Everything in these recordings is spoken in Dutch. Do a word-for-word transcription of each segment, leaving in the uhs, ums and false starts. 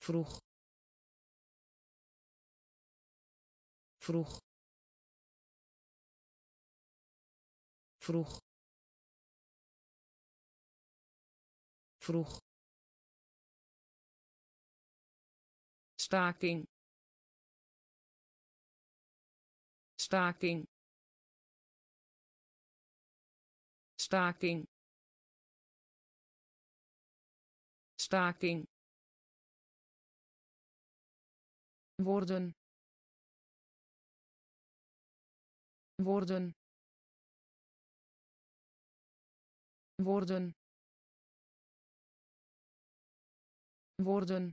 vroeg vroeg vroeg vroeg staking staking staking staking worden worden worden worden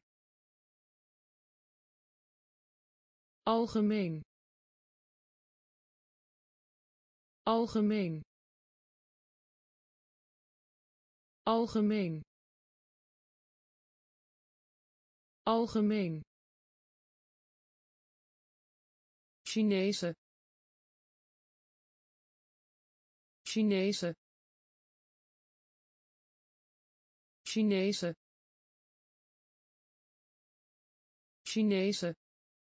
algemeen algemeen algemeen algemeen Chinese Chinese Chinese Chinese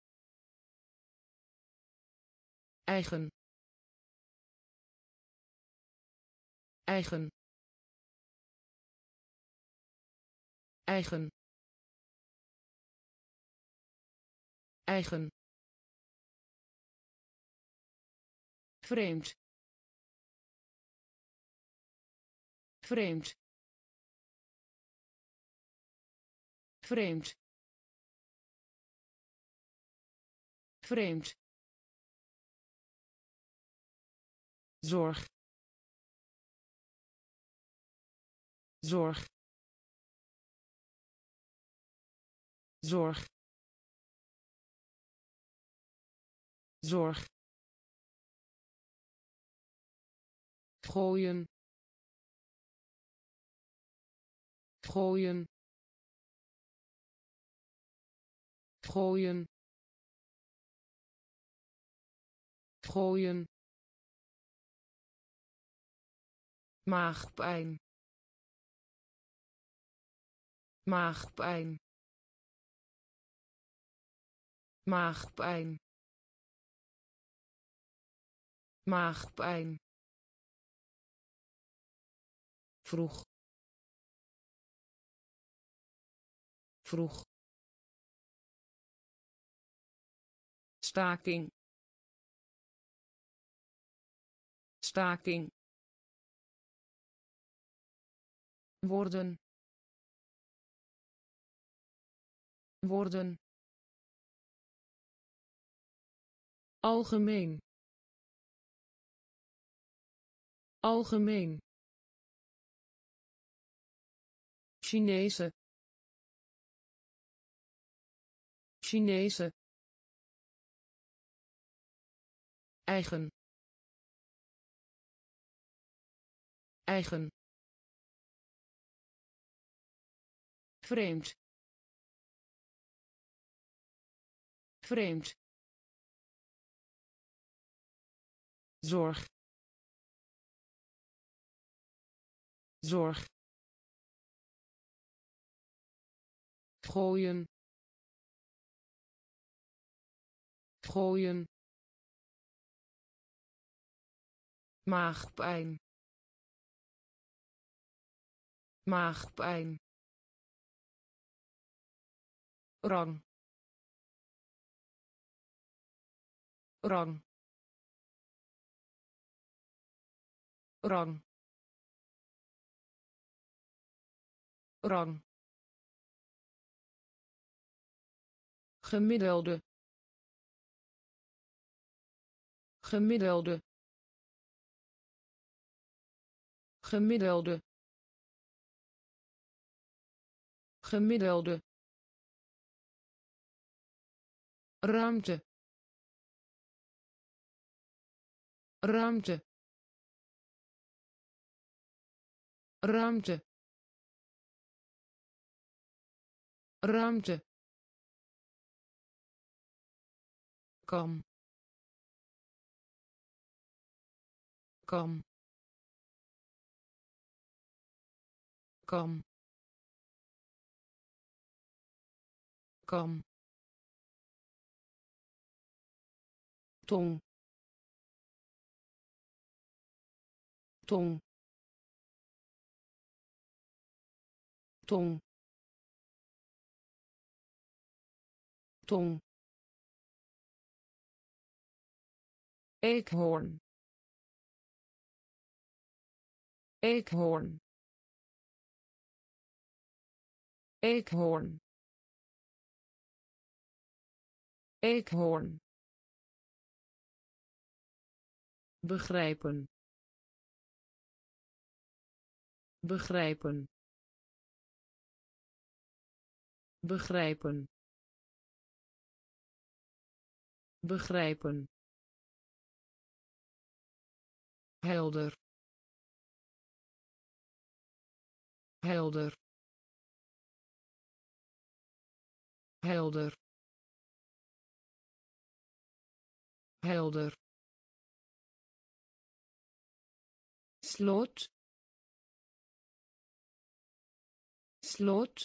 eigen eigen eigen eigen vreemd vreemd vreemd vreemd zorg zorg zorg zorg gooien gooien gooien gooien maagpijn maagpijn maagpijn maagpijn vroeg vroeg staking staking worden worden algemeen algemeen Chinese Chinese eigen eigen vreemd vreemd zorg zorg gooien gooien maagpijn maagpijn rang rang rang rang gemiddelde gemiddelde gemiddelde gemiddelde ruimte ruimte ruimte ruimte kam kam kam kam, tong, tong, tong, tong, eekhoorn, eekhoorn, eekhoorn, eekhoorn, begrijpen, begrijpen, begrijpen, begrijpen, helder, helder, helder, helder, slot, slot,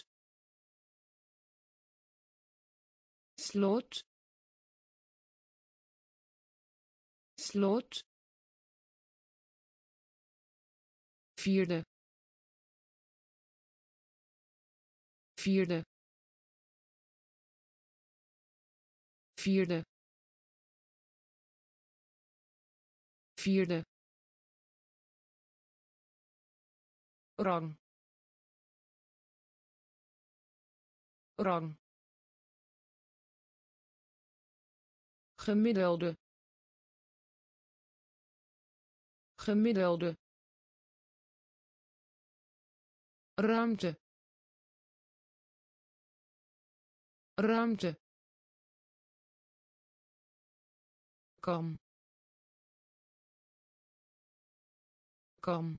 slot, slot, vierde, vierde, vierde, vierde, rang, rang, gemiddelde, gemiddelde, ruimte, ruimte, kam, kam,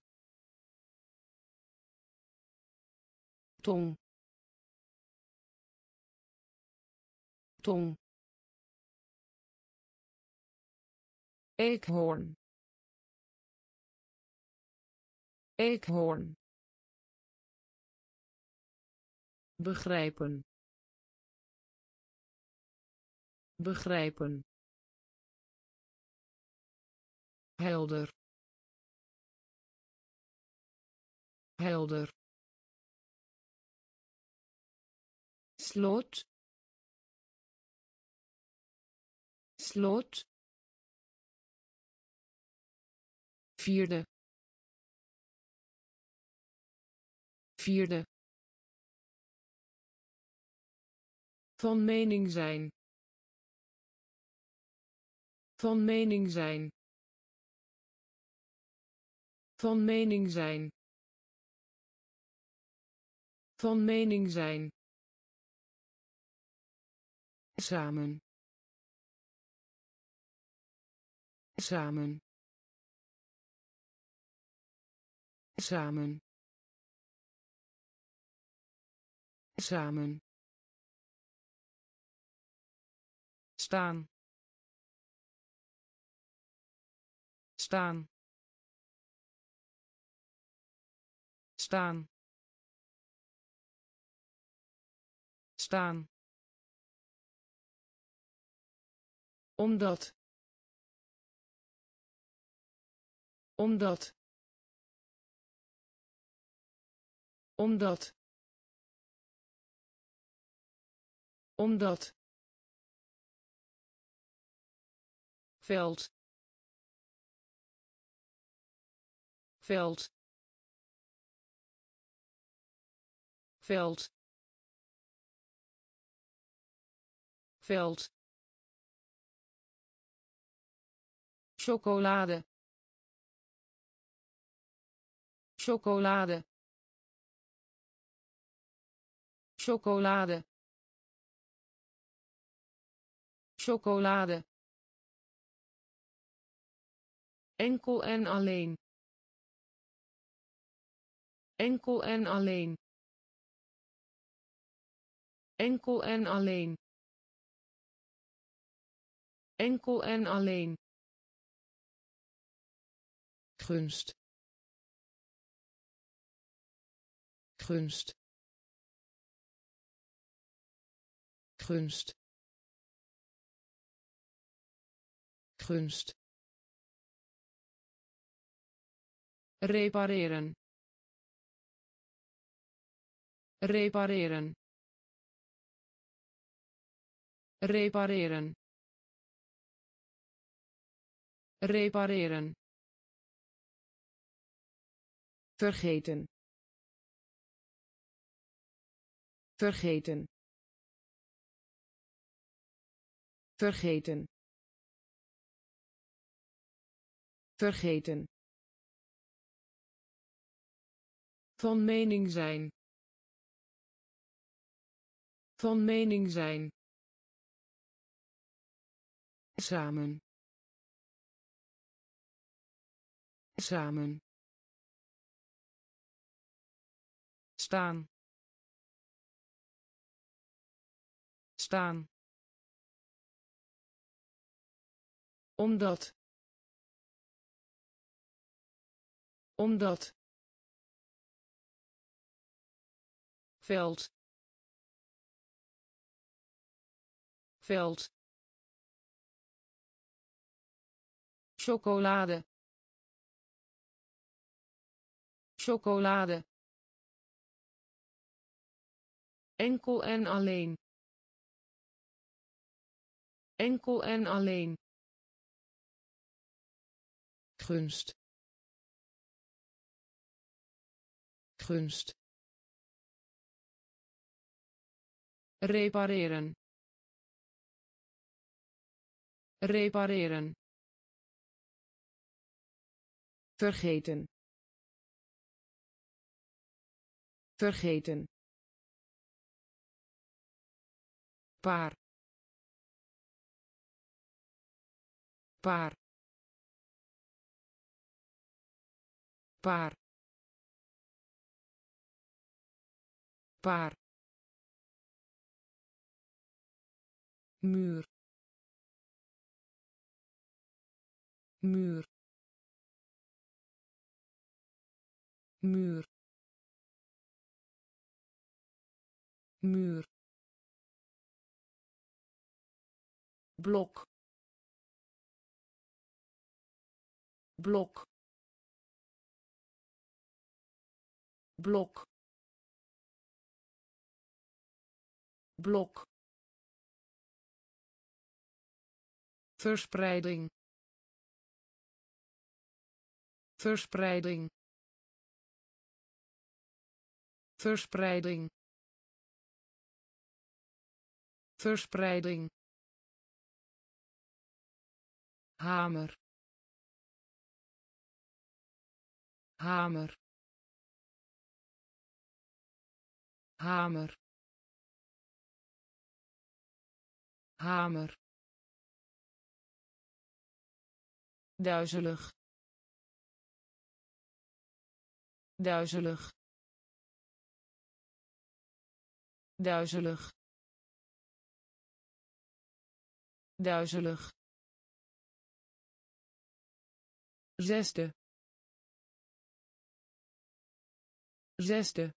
tong, tong, eekhoorn, eekhoorn, begrijpen, begrijpen, helder, helder, slot, slot, vierde, vierde, van mening zijn, van mening zijn, van mening zijn, van mening zijn, samen, samen, samen, samen, staan, staan, staan, staan, omdat, omdat, omdat, omdat, veld, veld, veld, veld, chocolade, chocolade, chocolade, chocolade, enkel en alleen, enkel en alleen, enkel en alleen, enkel en alleen, gunst, gunst, gunst gunst repareren repareren repareren repareren vergeten vergeten vergeten vergeten van mening zijn van mening zijn samen samen staan staan omdat omdat veld veld chocolade chocolade enkel en alleen enkel en alleen gunst gunst repareren repareren vergeten vergeten paar paar paar paar muur muur muur muur blok blok blok blok verspreiding verspreiding verspreiding verspreiding hamer hamer hamer hamer duizelig duizelig duizelig duizelig zesde zesde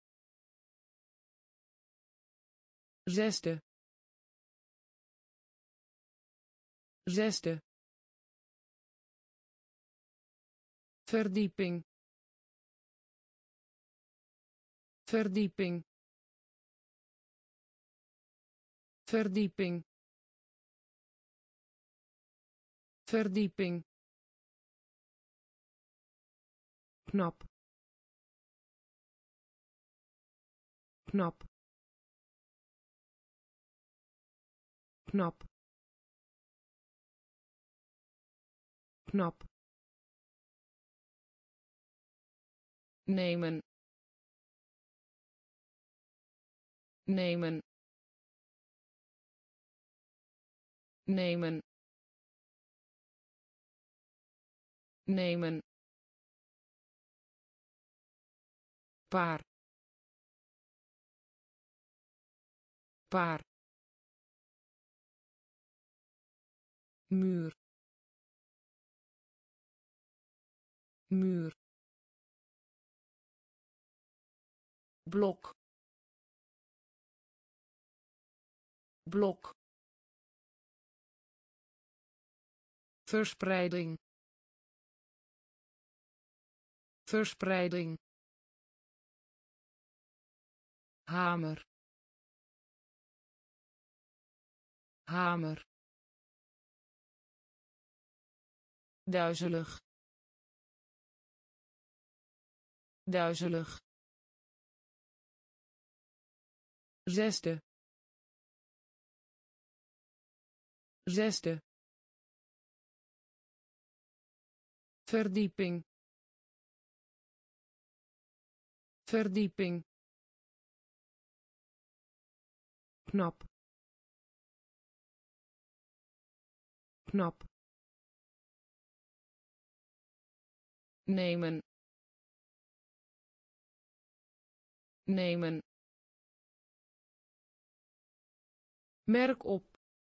zesde zesde verdieping verdieping verdieping verdieping knap knap knap knap nemen nemen nemen nemen paar paar muur muur blok blok, verspreiding, verspreiding, hamer, hamer, duizelig, duizelig, zesde, zesde, verdieping, verdieping, knap, knap, nemen, nemen, merk op,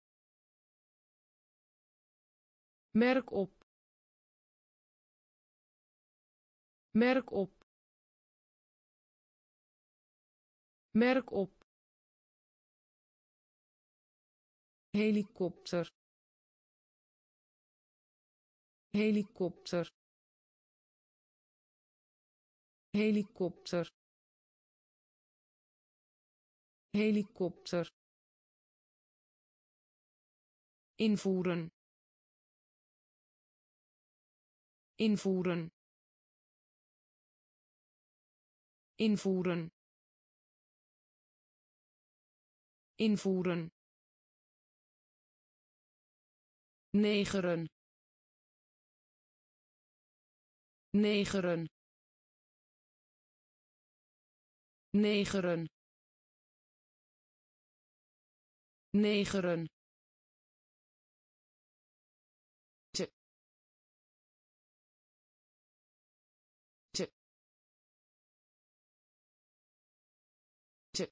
merk op, merk op, merk op, helikopter, helikopter, helikopter, helikopter, invoeren, invoeren, invoeren, invoeren, negeren, negeren, negeren, negeren, te, te, te,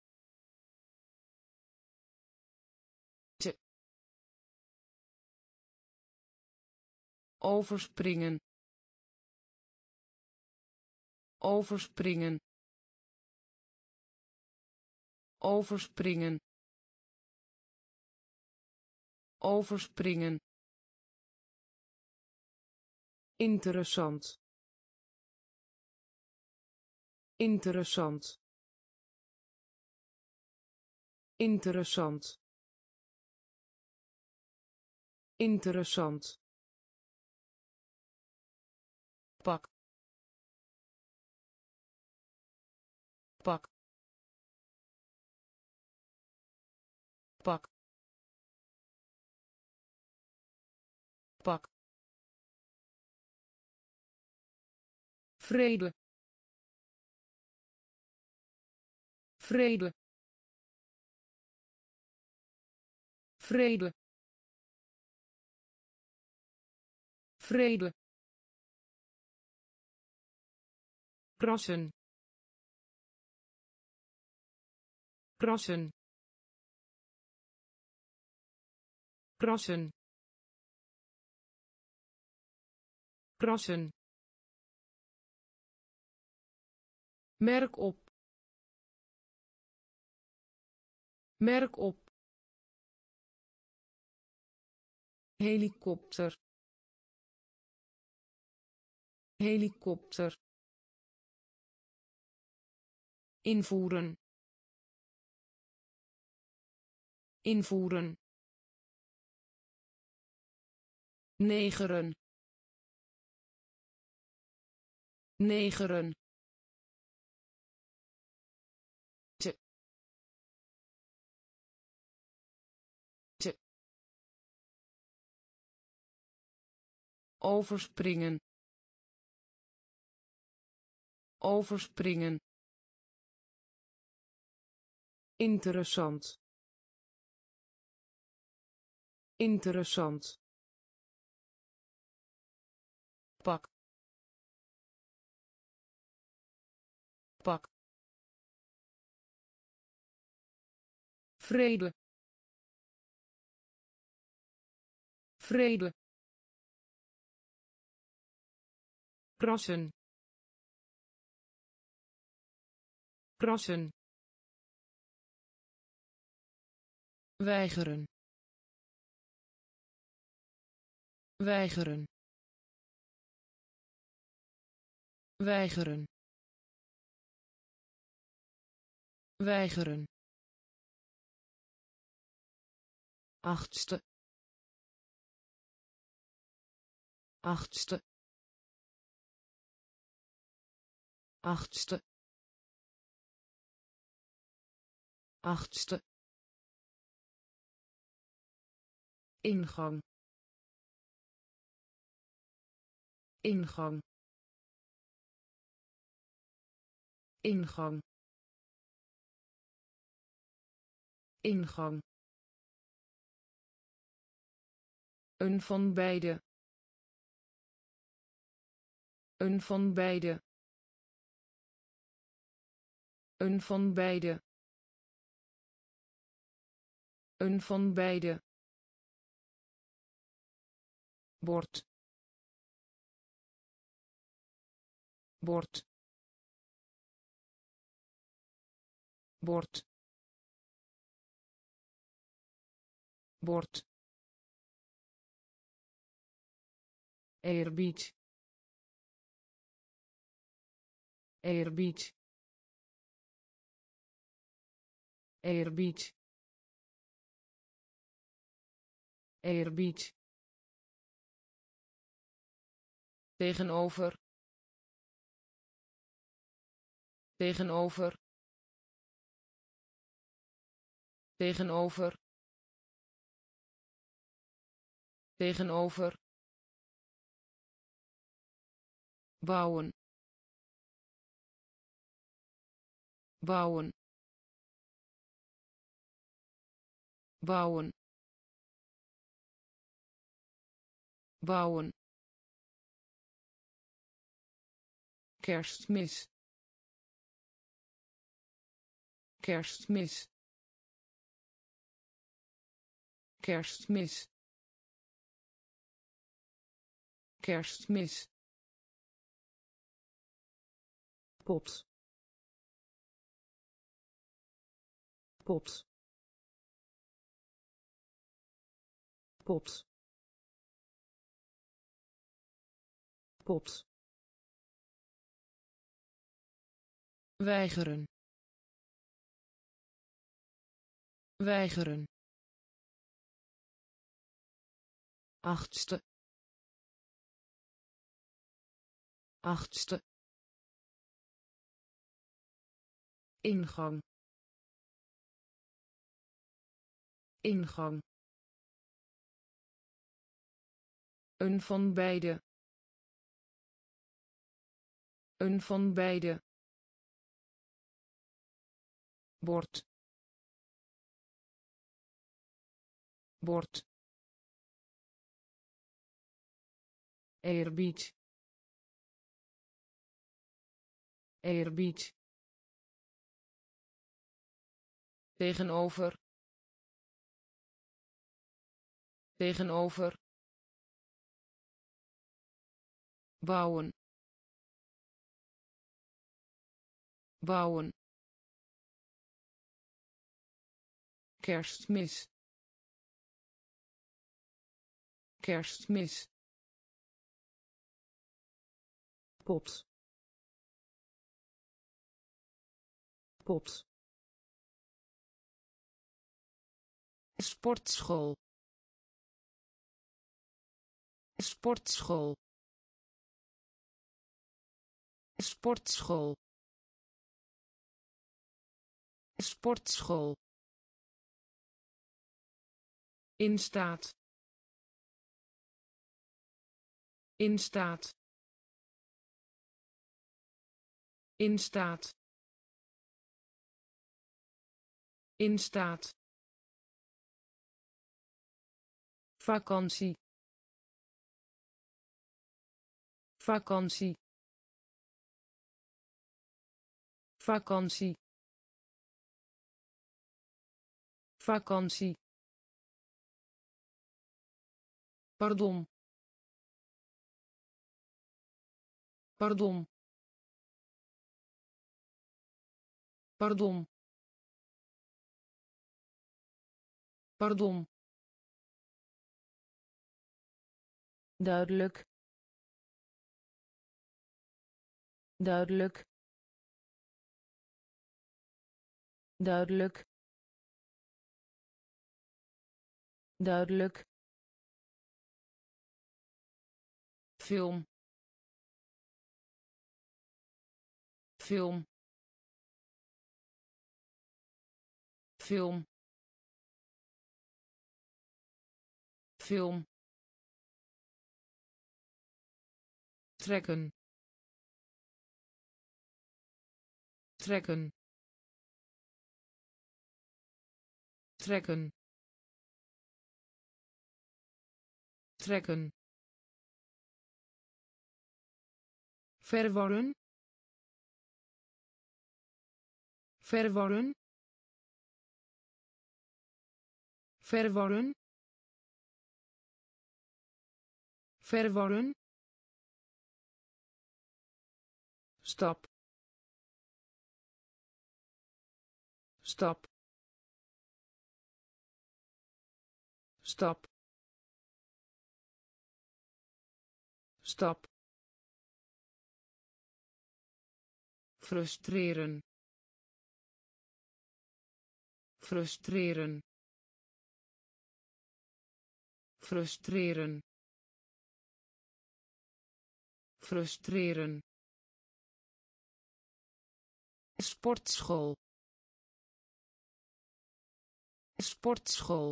te, overspringen, overspringen, overspringen, overspringen, interessant, interessant, interessant, interessant, pak, pak, pak, pak, vrede, vrede, vrede, vrede, krassen, krassen, krassen, krassen, merk op, merk op, helikopter, helikopter, invoeren, invoeren, negeren, negeren, te, te, overspringen, overspringen, interessant, interessant, pak, pak, vrede, vrede, krassen, krassen, weigeren, weigeren, weigeren, weigeren, achtste, achtste, achtste, achtste, ingang, ingang, ingang, ingang, een van beide, een van beide, een van beide, een van beide, bord, bord, bord, bord, eerbied, eerbied, eerbied, eerbied, tegenover, tegenover, tegenover, tegenover, bouwen, bouwen, bouwen, bouwen, kerstmis, kerstmis, kerstmis, kerstmis, pot, pot, pot, pot, weigeren, weigeren, achtste, achtste, ingang, ingang, een van beide, een van beide, bord, bord, eerbied, eerbied, tegenover, tegenover, bouwen, bouwen, kerstmis, kerstmis, pot, pot, sportschool, sportschool, sportschool, sportschool, in staat, in staat, in staat, in staat, vakantie, vakantie, vakantie, vakantie, pardon, pardon, pardon, Pardon. Duidelijk. Duidelijk. Duidelijk. Duidelijk. Film. Film. Film. Film. Trekken. Trekken. Trekken. Trekken. Verwarren. Verwarren. Verwarren. Verwarren. Stap. Stap. Stap. Stap. Frustreren. Frustreren. Frustreren. Frustreren. Sportschool. Sportschool.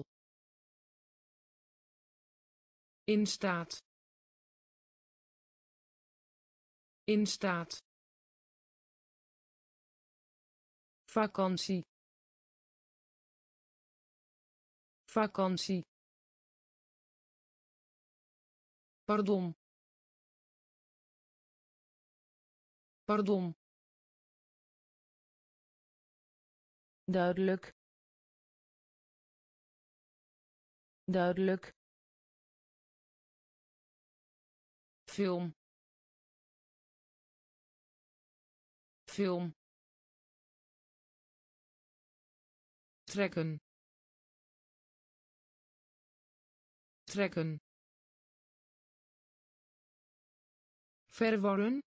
In staat. In staat. Vakantie. Vakantie. Pardon. Pardon. Duidelijk. Duidelijk. Film. Film. Trekken. Trekken. Verwarren.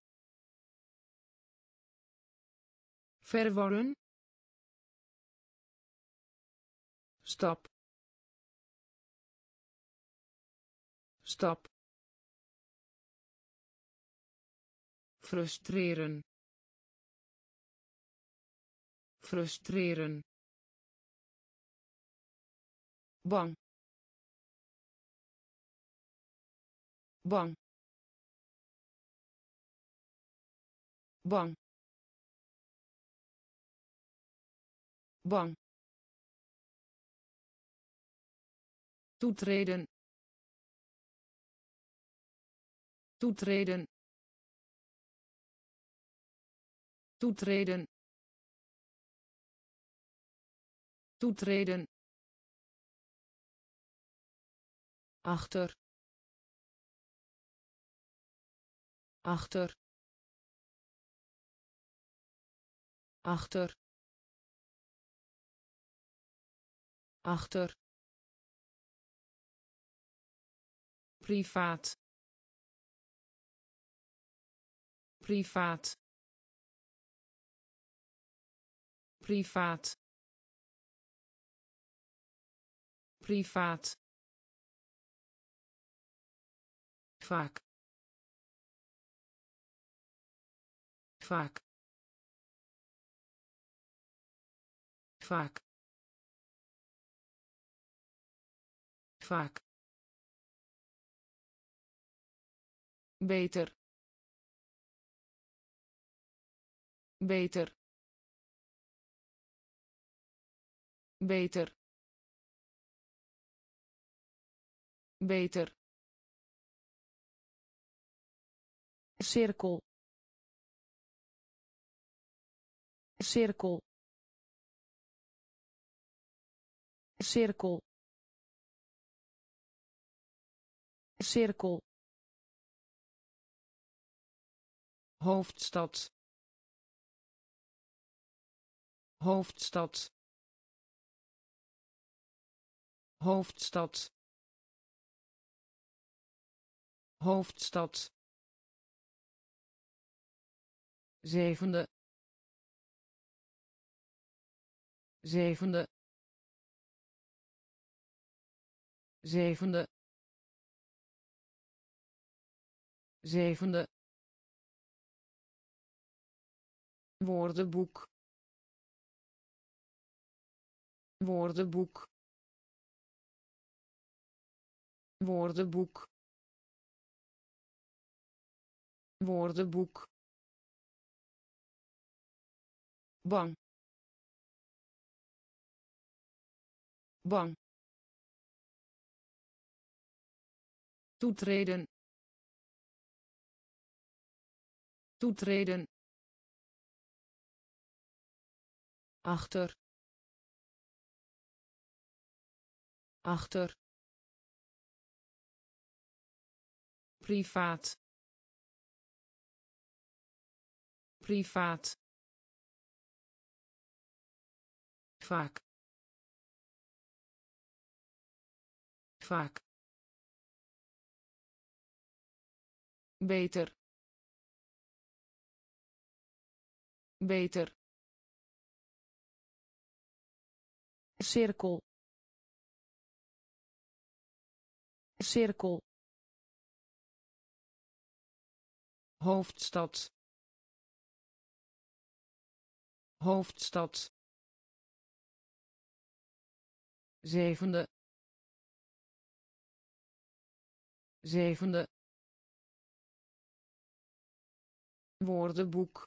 Verwarren. Stap. Stap. Frustreren. Frustreren. Bang. Bang. Bang. Bang. Toetreden. Toetreden. Toetreden. Toetreden. Achter. Achter. Achter. Achter. Privaat. Privaat. Privaat. Privaat. Vaak. Vaak. Vaak. Vaak. Beter. Beter. Beter. Beter. Cirkel. Cirkel. Cirkel. Cirkel. Hoofdstad. Hoofdstad. hoofdstad hoofdstad zevende zevende zevende zevende woordenboek woordenboek woordenboek woordenboek bang bang toetreden toetreden achter achter privaat privaat vaak vaak beter beter cirkel cirkel hoofdstad hoofdstad zevende zevende woordenboek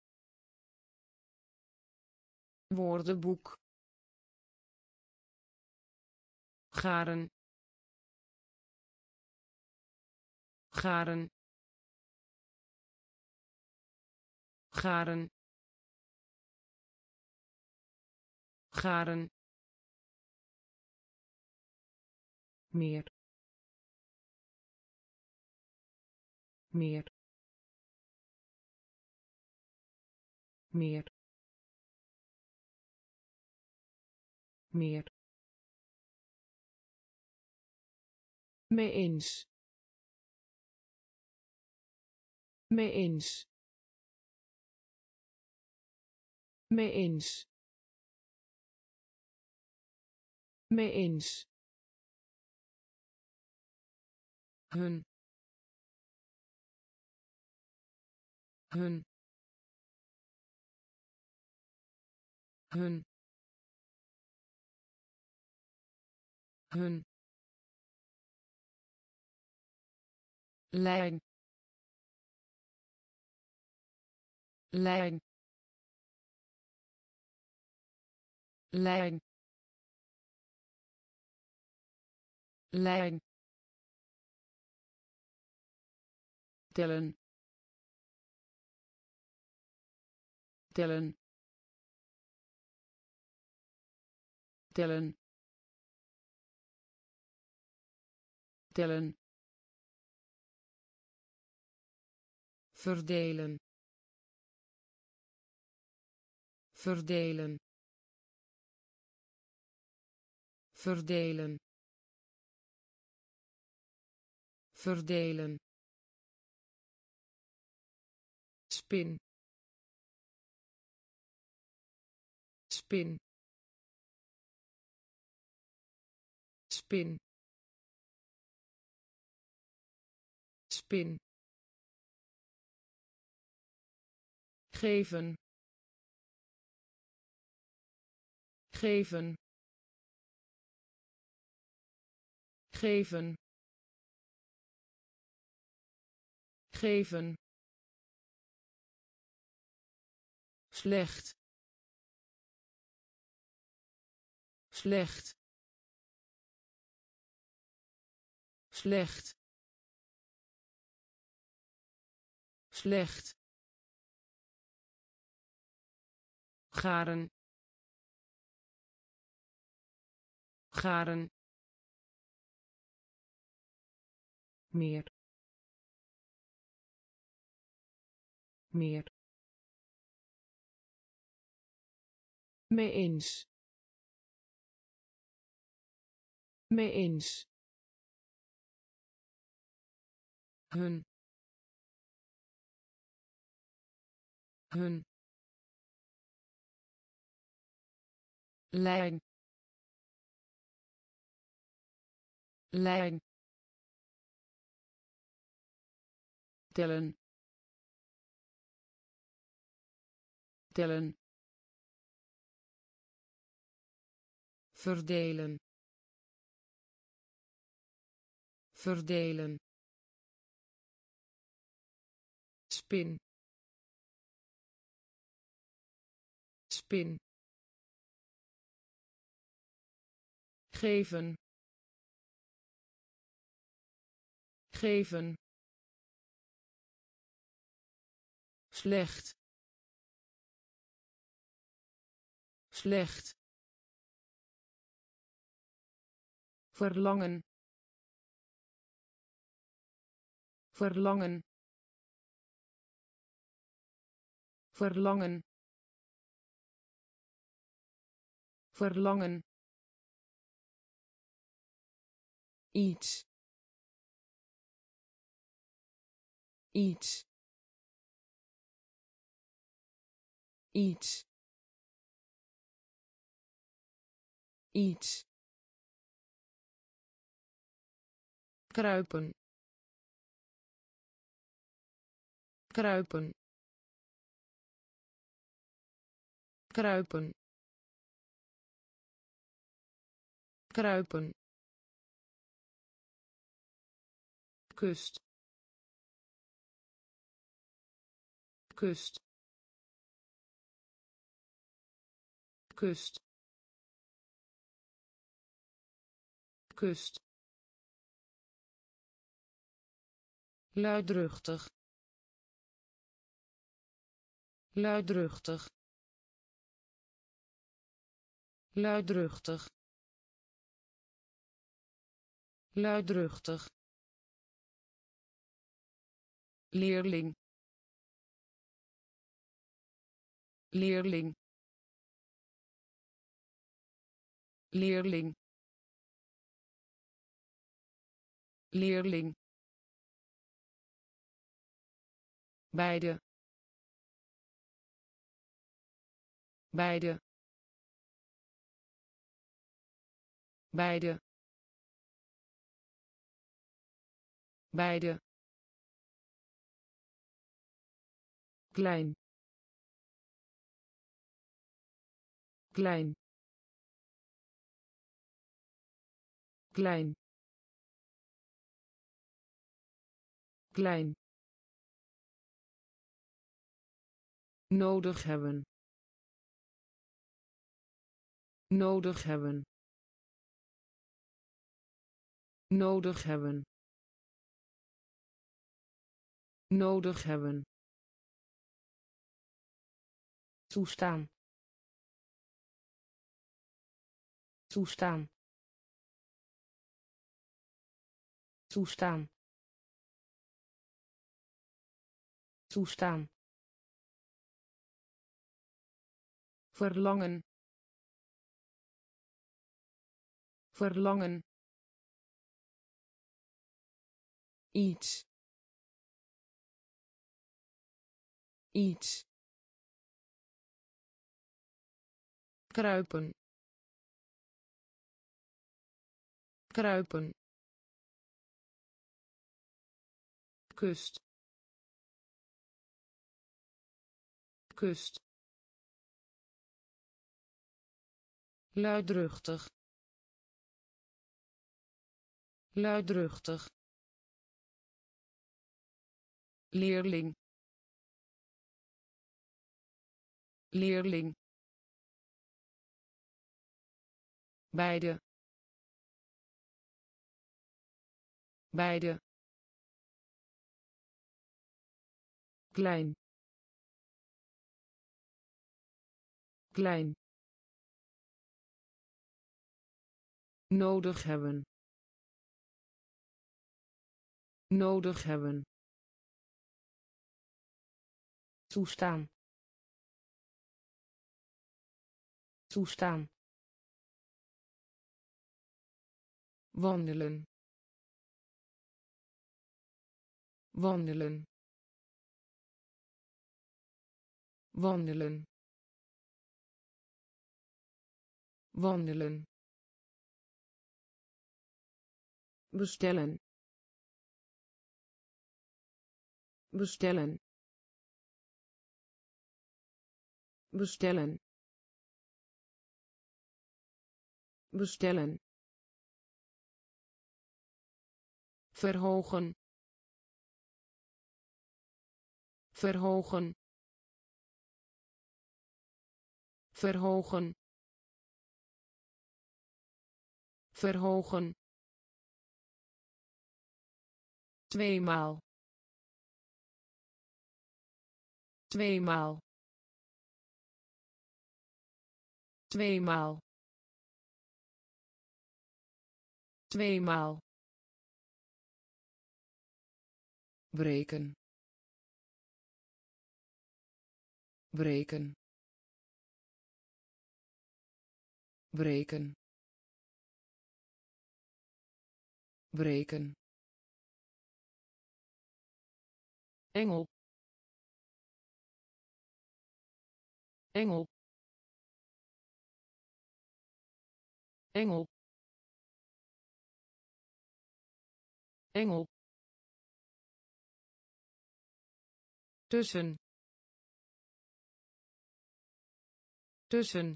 woordenboek garen garen garen garen meer meer meer meer mee eens mee eens mee eens mee eens hun hun hun hun lijn lijn lijn lijn tellen tellen tellen tellen verdelen verdelen verdelen verdelen spin spin spin spin geven geven geven geven slecht slecht slecht slecht garen garen meer meer mee eens Mee eens. Hun. Hun. Lijn. Lijn. Tellen. Tellen. Verdelen. Verdelen. Spin. Spin. Geven. Geven. Slecht. Slecht. Verlangen. Verlangen. Verlangen. Verlangen. Iets. Iets. Iets. Iets. Kruipen. Kruipen. Kruipen. Kruipen. Kust. Kust. Kust. Kust. Luidruchtig. Luidruchtig. Luidruchtig. Luidruchtig. Leerling. Leerling. Leerling. Leerling. Beide. Beide. Beide. Beide. Klein. Klein. Klein. Klein. Nodig hebben. Nodig hebben. Nodig hebben. Nodig hebben. Toestaan. Toestaan. Toestaan. Toestaan. Verlangen. Verlangen. Iets. Iets. Kruipen. Kruipen. Kust. Kust. Luidruchtig. Luidruchtig. Leerling. Leerling. Beide. Beide. Klein. Klein. Nodig hebben. Nodig hebben. Toestaan. Toestaan. wandelen wandelen wandelen wandelen bestellen bestellen bestellen bestellen verhogen verhogen verhogen verhogen tweemaal tweemaal tweemaal tweemaal breken breken breken breken engel engel engel engel tussen tussen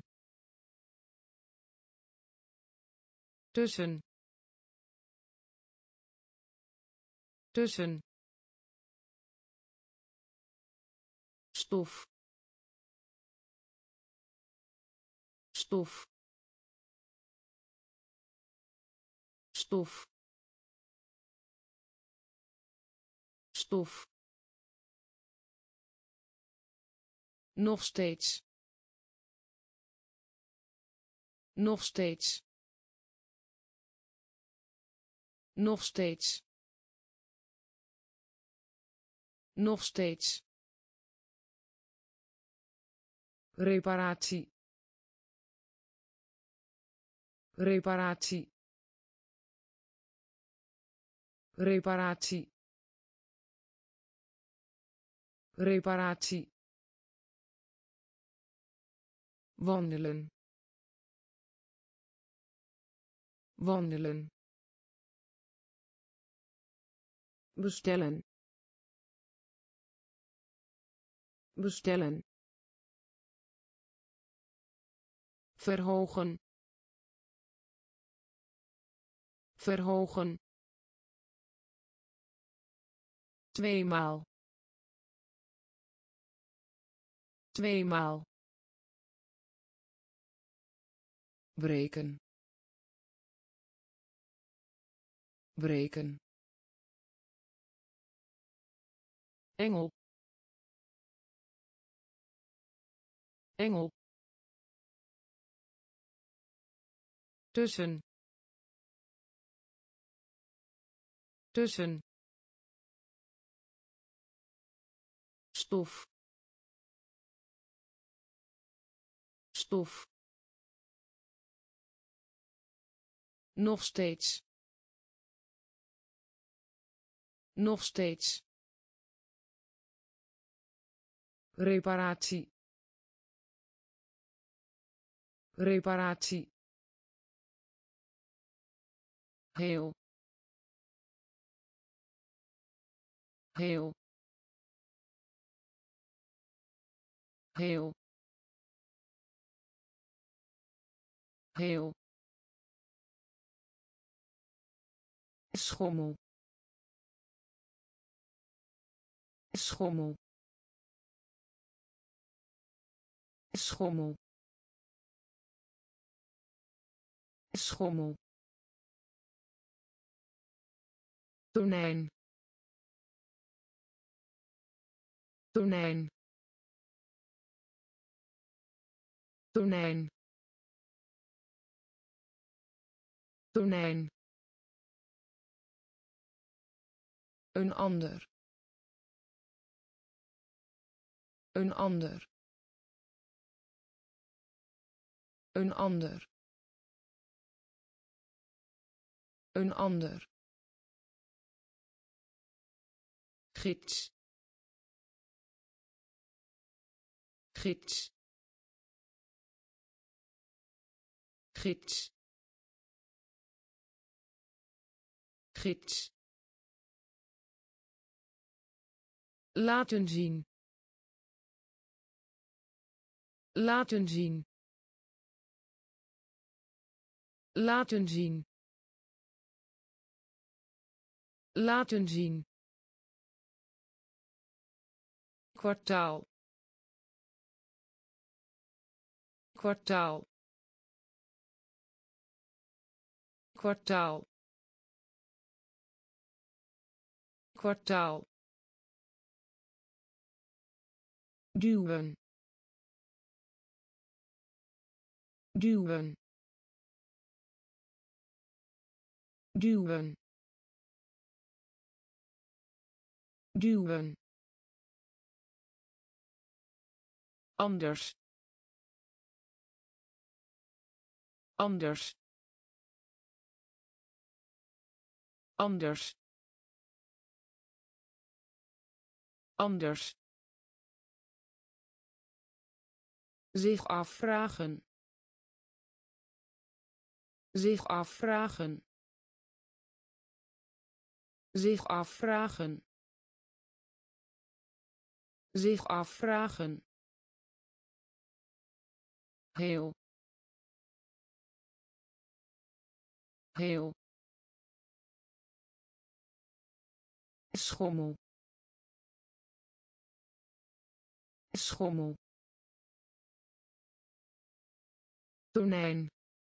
tussen tussen stof stof stof stof nog steeds nog steeds nog steeds nog steeds reparatie reparatie reparatie reparatie wandelen wandelen bestellen bestellen verhogen verhogen tweemaal tweemaal breken breken engel engel tussen tussen stof stof nog steeds nog steeds reparatie reparatie heel heel heel heel schommel schommel schommel schommel tonijn tonijn tonijn tonijn een ander een ander een ander een ander, gids, gids, gids, gids, laten zien, laten zien, laten zien, laten zien, kwartaal, kwartaal, kwartaal, kwartaal, duwen, duwen, duwen, duwen, anders, anders, anders, anders, zich afvragen, zich afvragen, zich afvragen, zich afvragen, heel, heel, schommel, schommel, tonijn,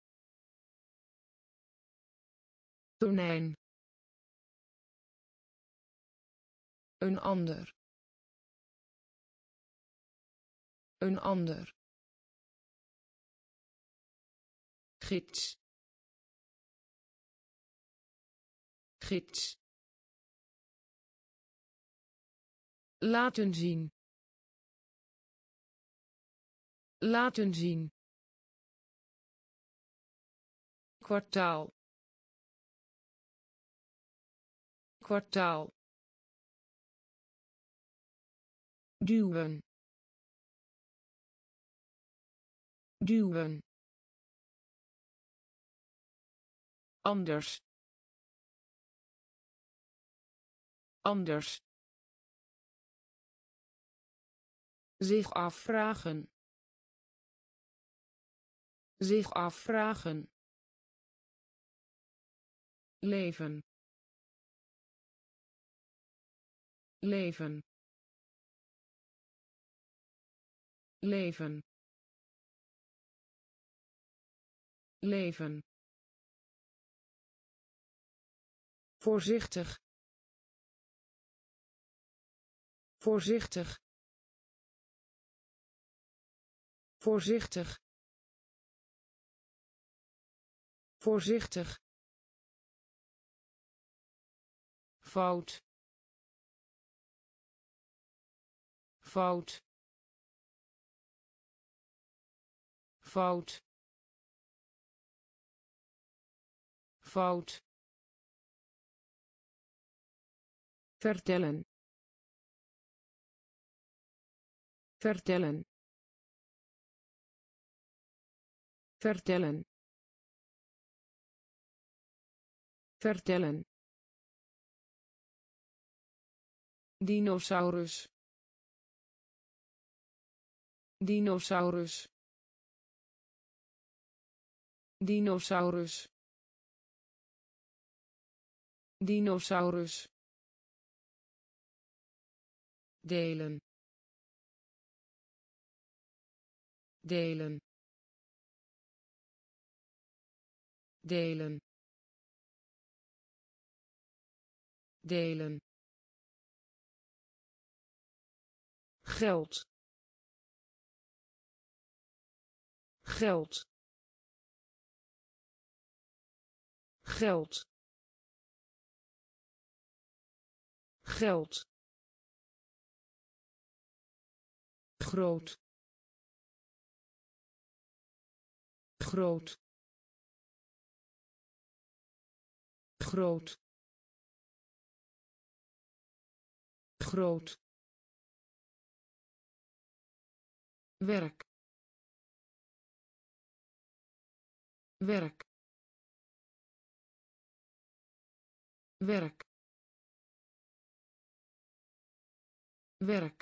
tonijn, een ander, een ander, gids, gids, laten zien, laten zien, kwartaal, kwartaal, duwen, duwen, anders, anders, zich afvragen, zich afvragen, leven, leven, leven, leven, voorzichtig, voorzichtig, voorzichtig, voorzichtig, fout, fout, fout, fout, vertellen, vertellen, vertellen, vertellen, dinosaurus, dinosaurus, dinosaurus, dinosaurus, delen, delen, delen, delen, geld, geld, geld, geld, groot, groot, groot groot werk werk werk werk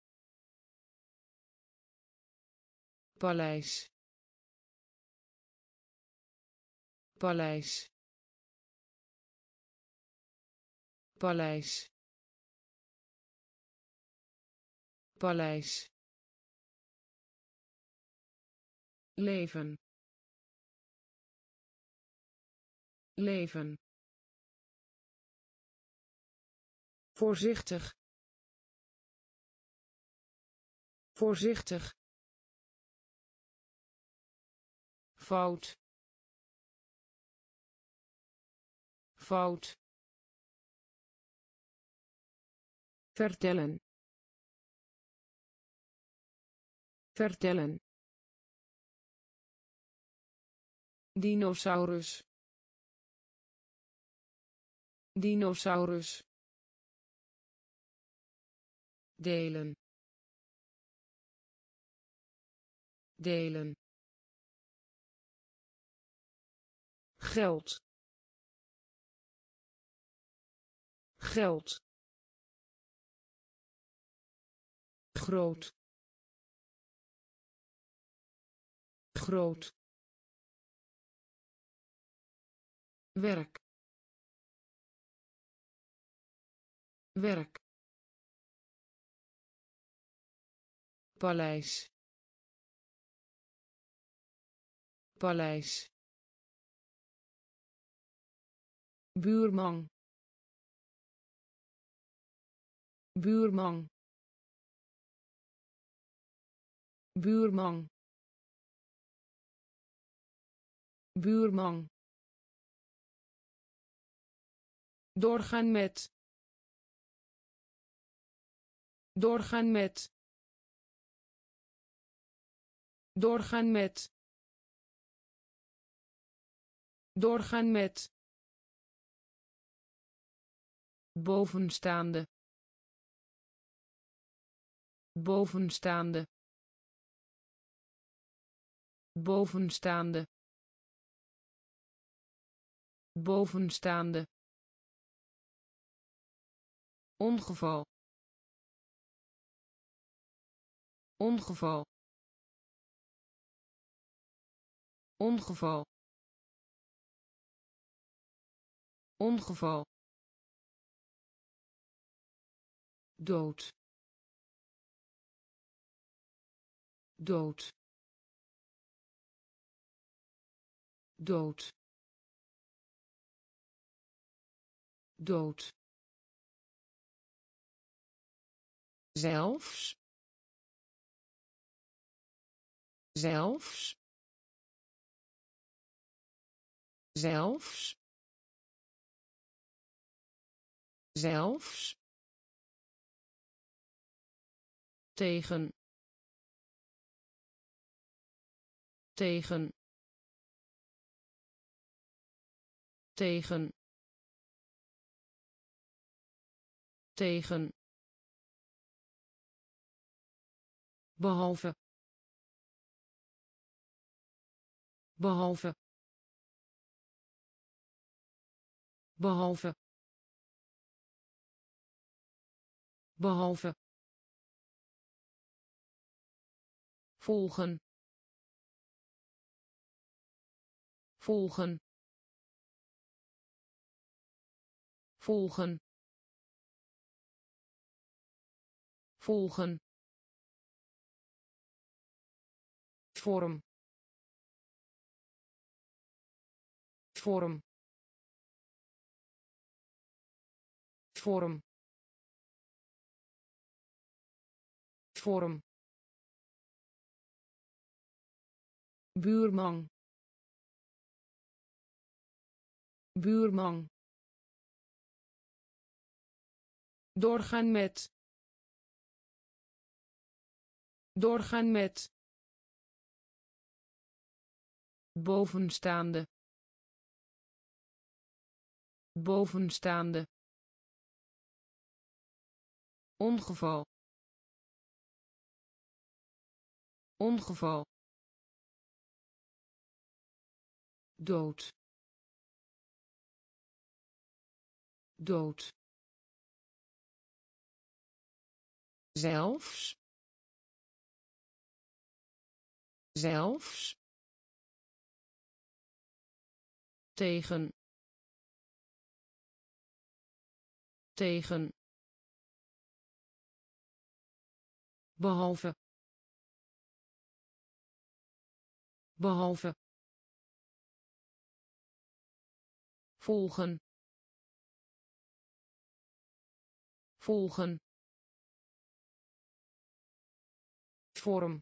paleis paleis paleis paleis leven leven voorzichtig voorzichtig fout fout vertellen vertellen dinosaurus dinosaurus delen delen geld geld groot groot werk werk paleis paleis buurman buurman buurman buurman doorgaan met doorgaan met doorgaan met doorgaan met bovenstaande bovenstaande bovenstaande bovenstaande ongeval ongeval ongeval ongeval dood dood dood dood zelfs zelfs zelfs zelfs tegen tegen tegen tegen behalve behalve behalve behalve volgen volgen volgen volgen vorm vorm vorm vorm buurman buurman doorgaan met doorgaan met bovenstaande bovenstaande ongeval ongeval dood dood zelfs zelfs tegen tegen behalve behalve volgen volgen vorm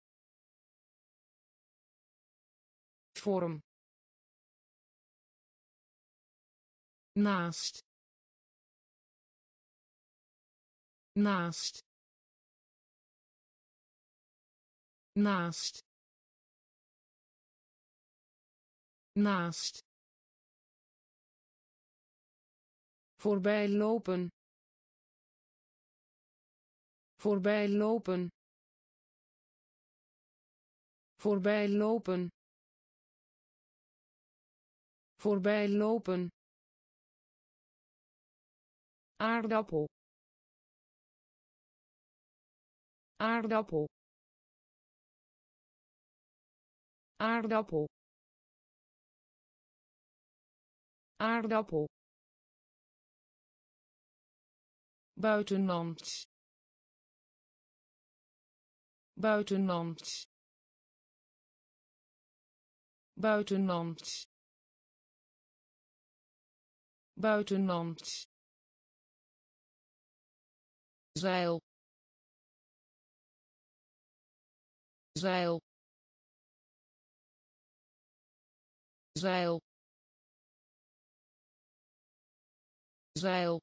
vorm naast naast naast naast voorbij lopen voorbij lopen voorbij lopen voorbij lopen aardappel aardappel aardappel aardappel buitenland buitenland buitenland buitenland zeil zeil zeil zeil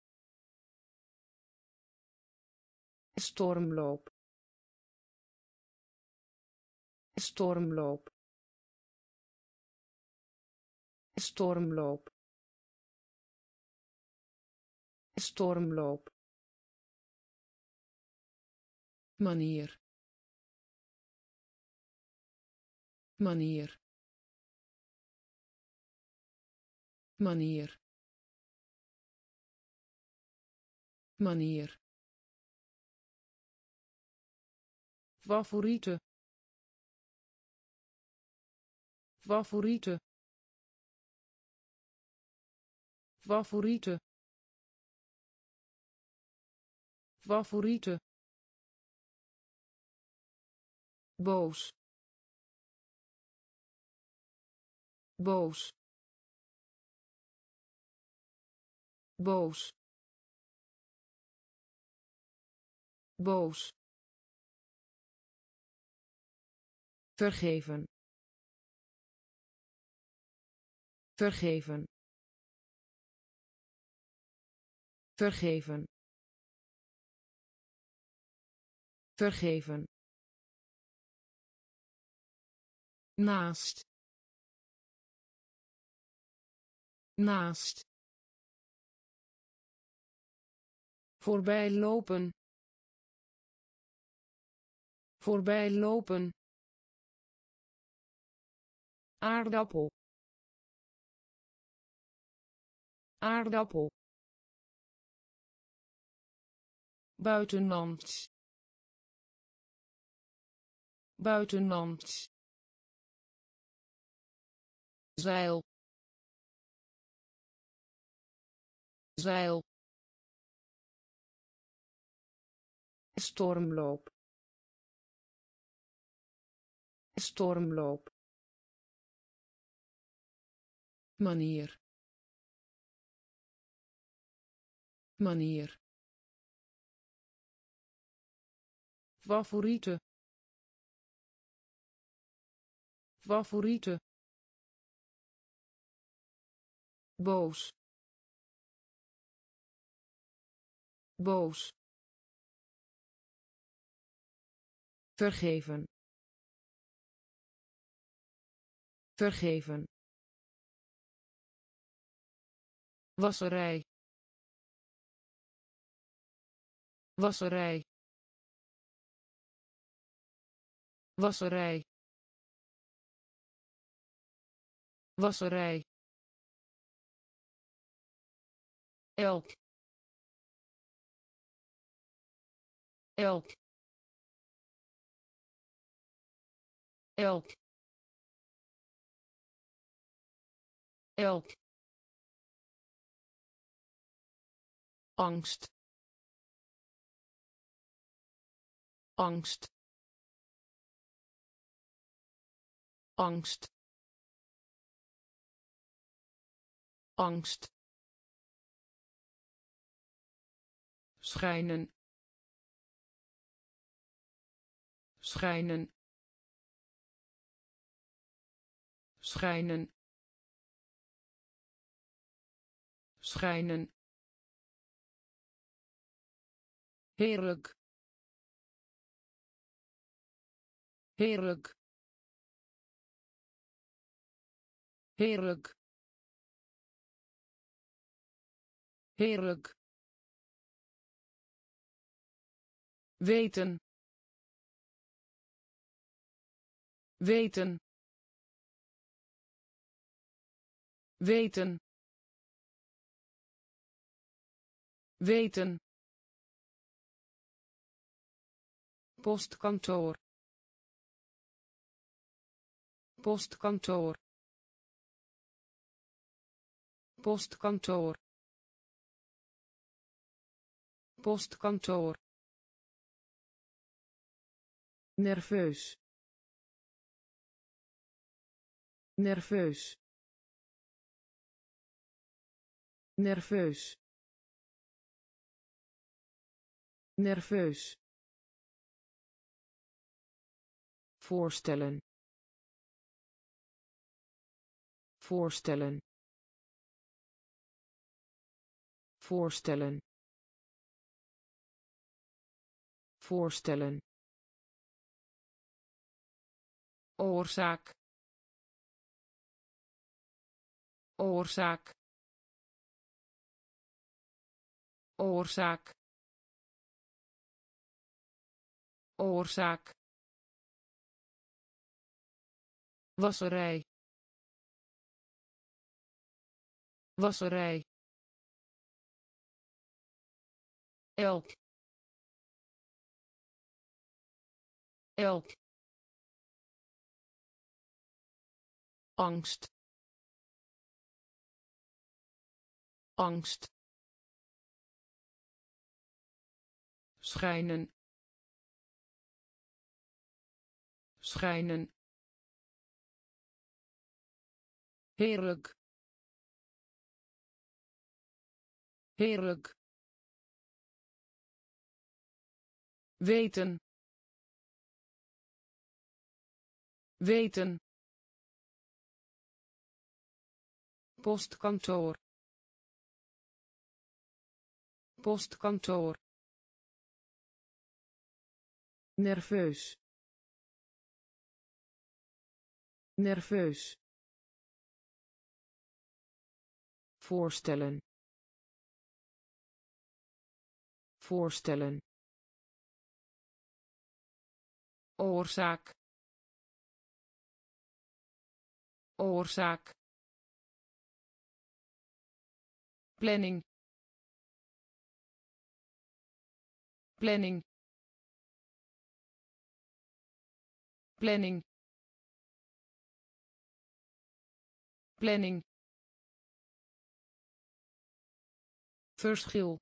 stormloop stormloop stormloop stormloop manier manier manier manier favoriete favoriete favoriete favoriete boos boos boos boos vergeven vergeven vergeven vergeven naast naast voorbij lopen voorbij lopen aardappel aardappel buitenland buitenland zeil zeil stormloop stormloop manier manier favoriete favoriete boos boos vergeven vergeven wasserij wasserij wasserij wasserij elk elk elk elk angst angst angst angst schijnen schijnen schijnen schijnen heerlijk heerlijk heerlijk heerlijk weten weten weten weten postkantoor postkantoor postkantoor postkantoor nerveus nerveus nerveus nerveus voorstellen voorstellen voorstellen voorstellen oorzaak oorzaak oorzaak oorzaak wasserij wasserij elk elk angst angst schijnen schijnen heerlijk heerlijk weten weten postkantoor postkantoor nerveus nerveus voorstellen voorstellen oorzaak oorzaak planning planning planning planning verschil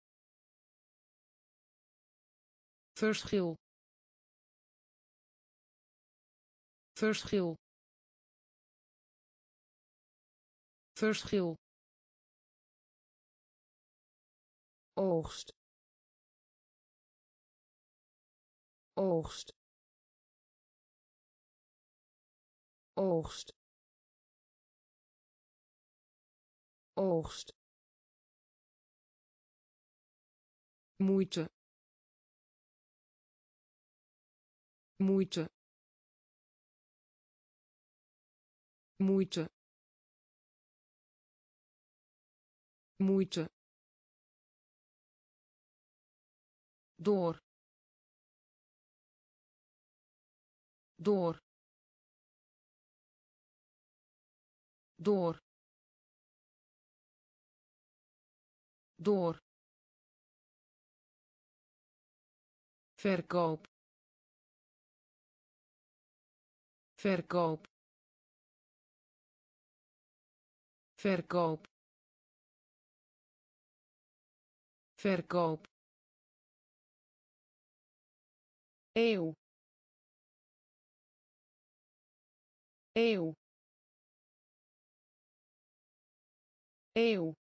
verschil verschil verschil oogst oogst oogst oogst moeite moeite moeite moeite, door, door, door, door, verkoop, verkoop, verkoop, verkoop, eeuw, eeuw, eeuw,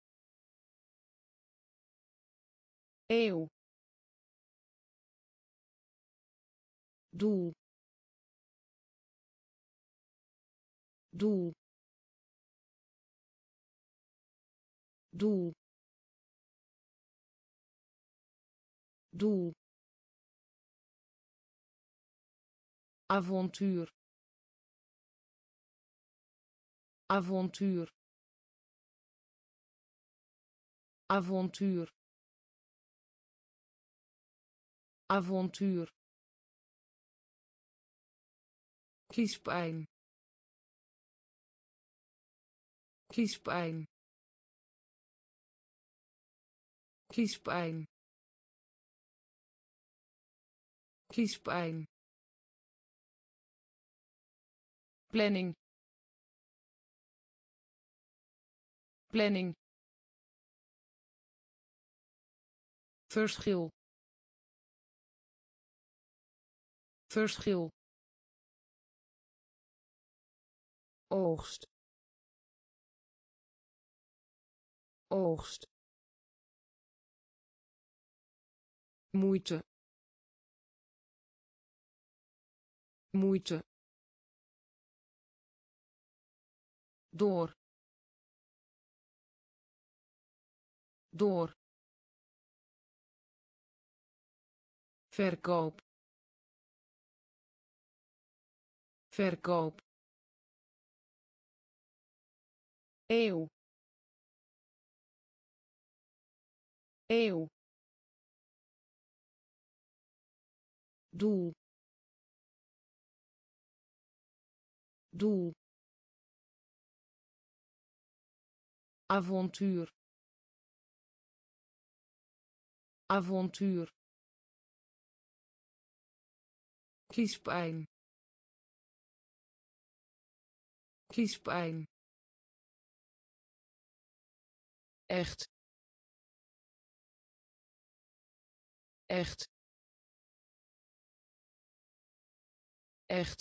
eeuw, doel, doel, doel, doel, avontuur, avontuur, avontuur, avontuur, kiespijn, kiespijn, kiespijn, kiespijn, planning, planning, verschil, verschil, oogst, oogst, moeite, moeite, door, door, verkoop, verkoop, eeuw, eeuw, doel, doel, avontuur, avontuur, kiespijn, kiespijn, echt, echt, echt,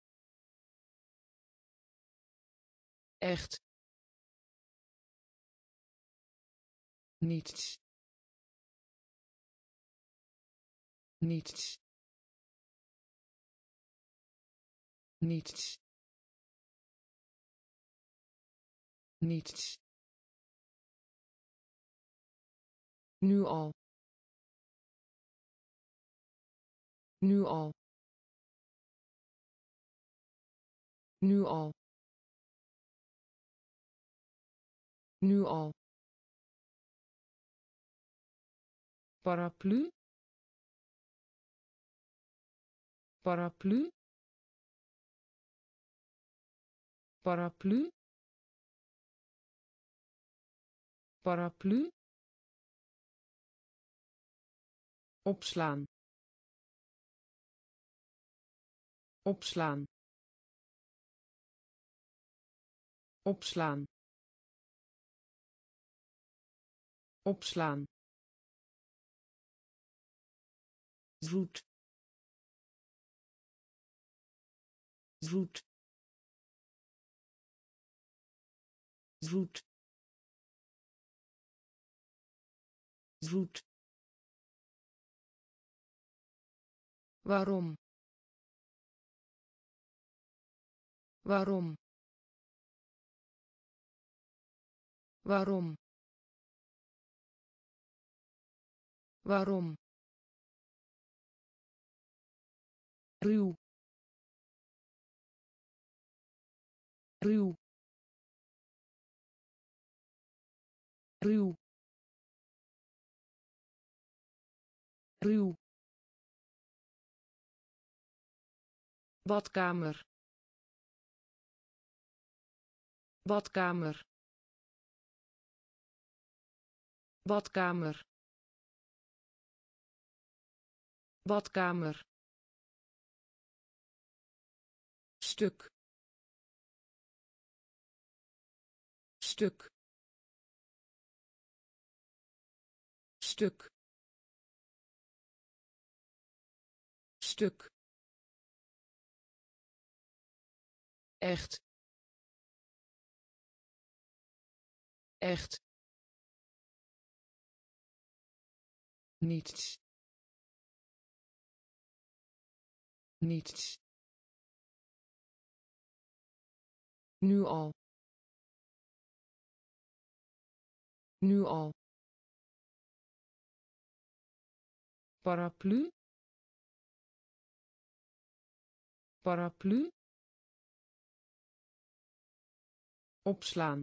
echt, niets, niets, niets, niets, nu al, nu al, nu al, nu al, paraplu, paraplu, paraplu, paraplu, opslaan, opslaan, opslaan, opslaan, zoet, zoet, zoet, zoet, waarom, waarom, waarom, waarom, ruw, ruw, ruw ruw badkamer badkamer badkamer badkamer stuk stuk stuk stuk echt echt niets niets nu al nu al paraplu paraplu opslaan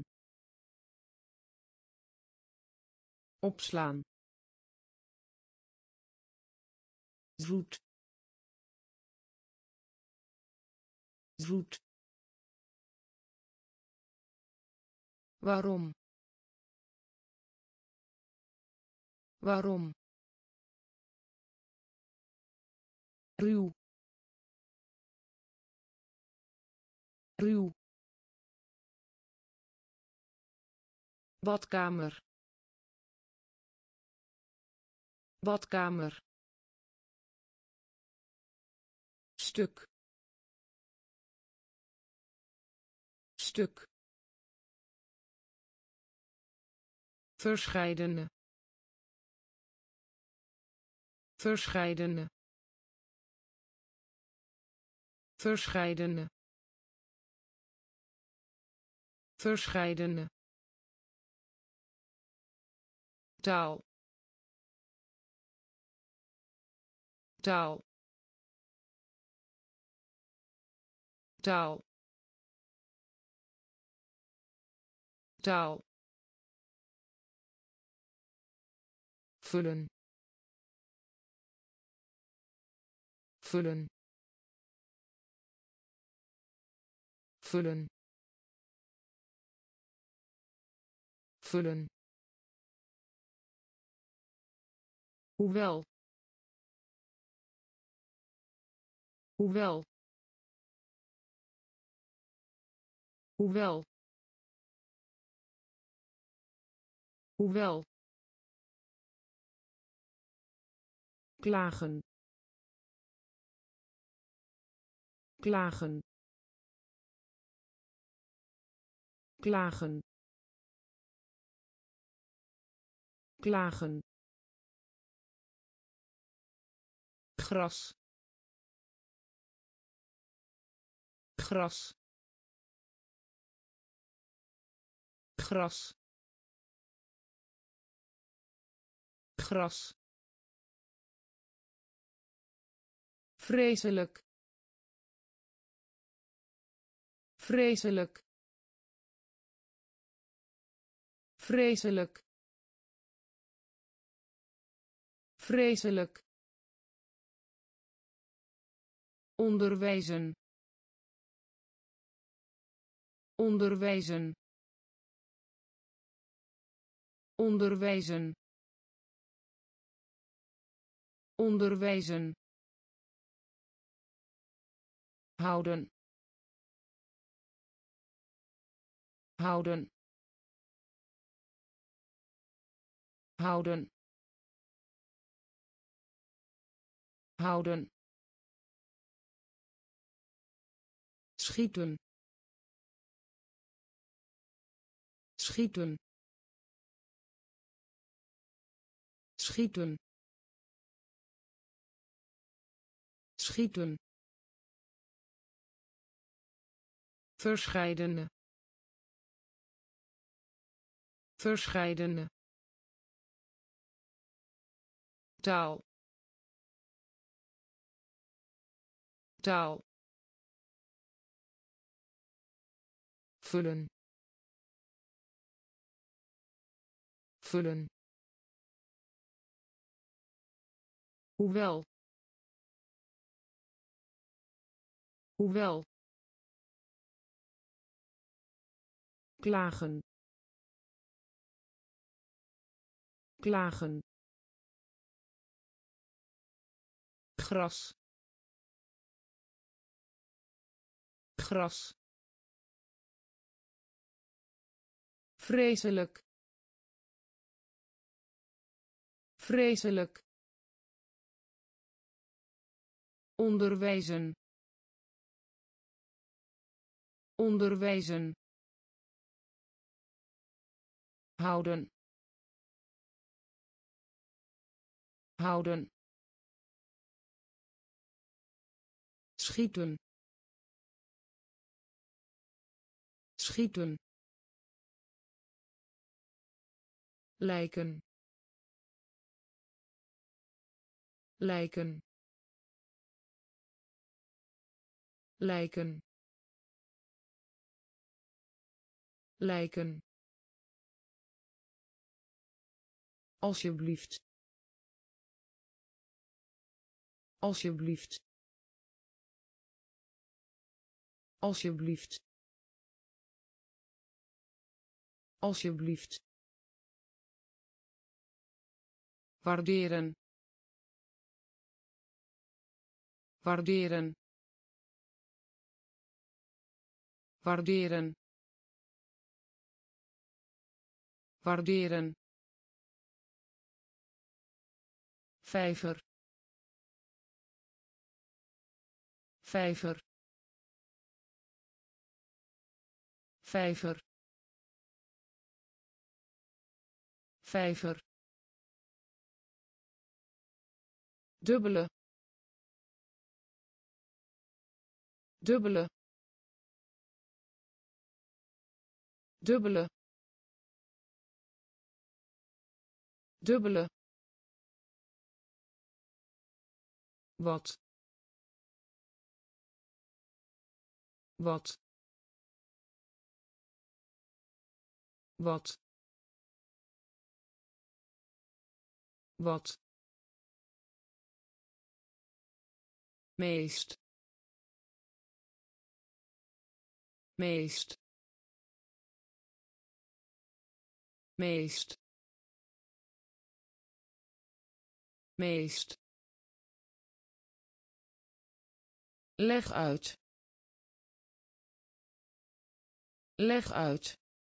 opslaan zoet zoet waarom waarom ruw ruw badkamer badkamer stuk stuk verscheidene verscheidene verscheidene verscheidene taal taal taal taal vullen vullen vullen vullen hoewel hoewel hoewel hoewel klagen klagen klagen klagen gras gras gras gras vreselijk vreselijk vreselijk vreselijk onderwijzen onderwijzen onderwijzen onderwijzen houden houden houden houden schieten schieten schieten schieten verscheidene verscheidene taal taal vullen vullen, hoewel, hoewel, klagen, klagen, gras, gras, vreselijk, vreselijk, onderwijzen, onderwijzen, houden, houden, schieten, schieten, lijken, lijken, lijken, lijken, alsjeblieft, alsjeblieft, alsjeblieft, alsjeblieft, waarderen, waarderen, waarderen, waarderen, vijver, vijver, vijver, vijver, dubbele, dubbele, dubbele, dubbele, wat, wat, wat, wat, meest, meest, meest, meest, leg uit, leg uit,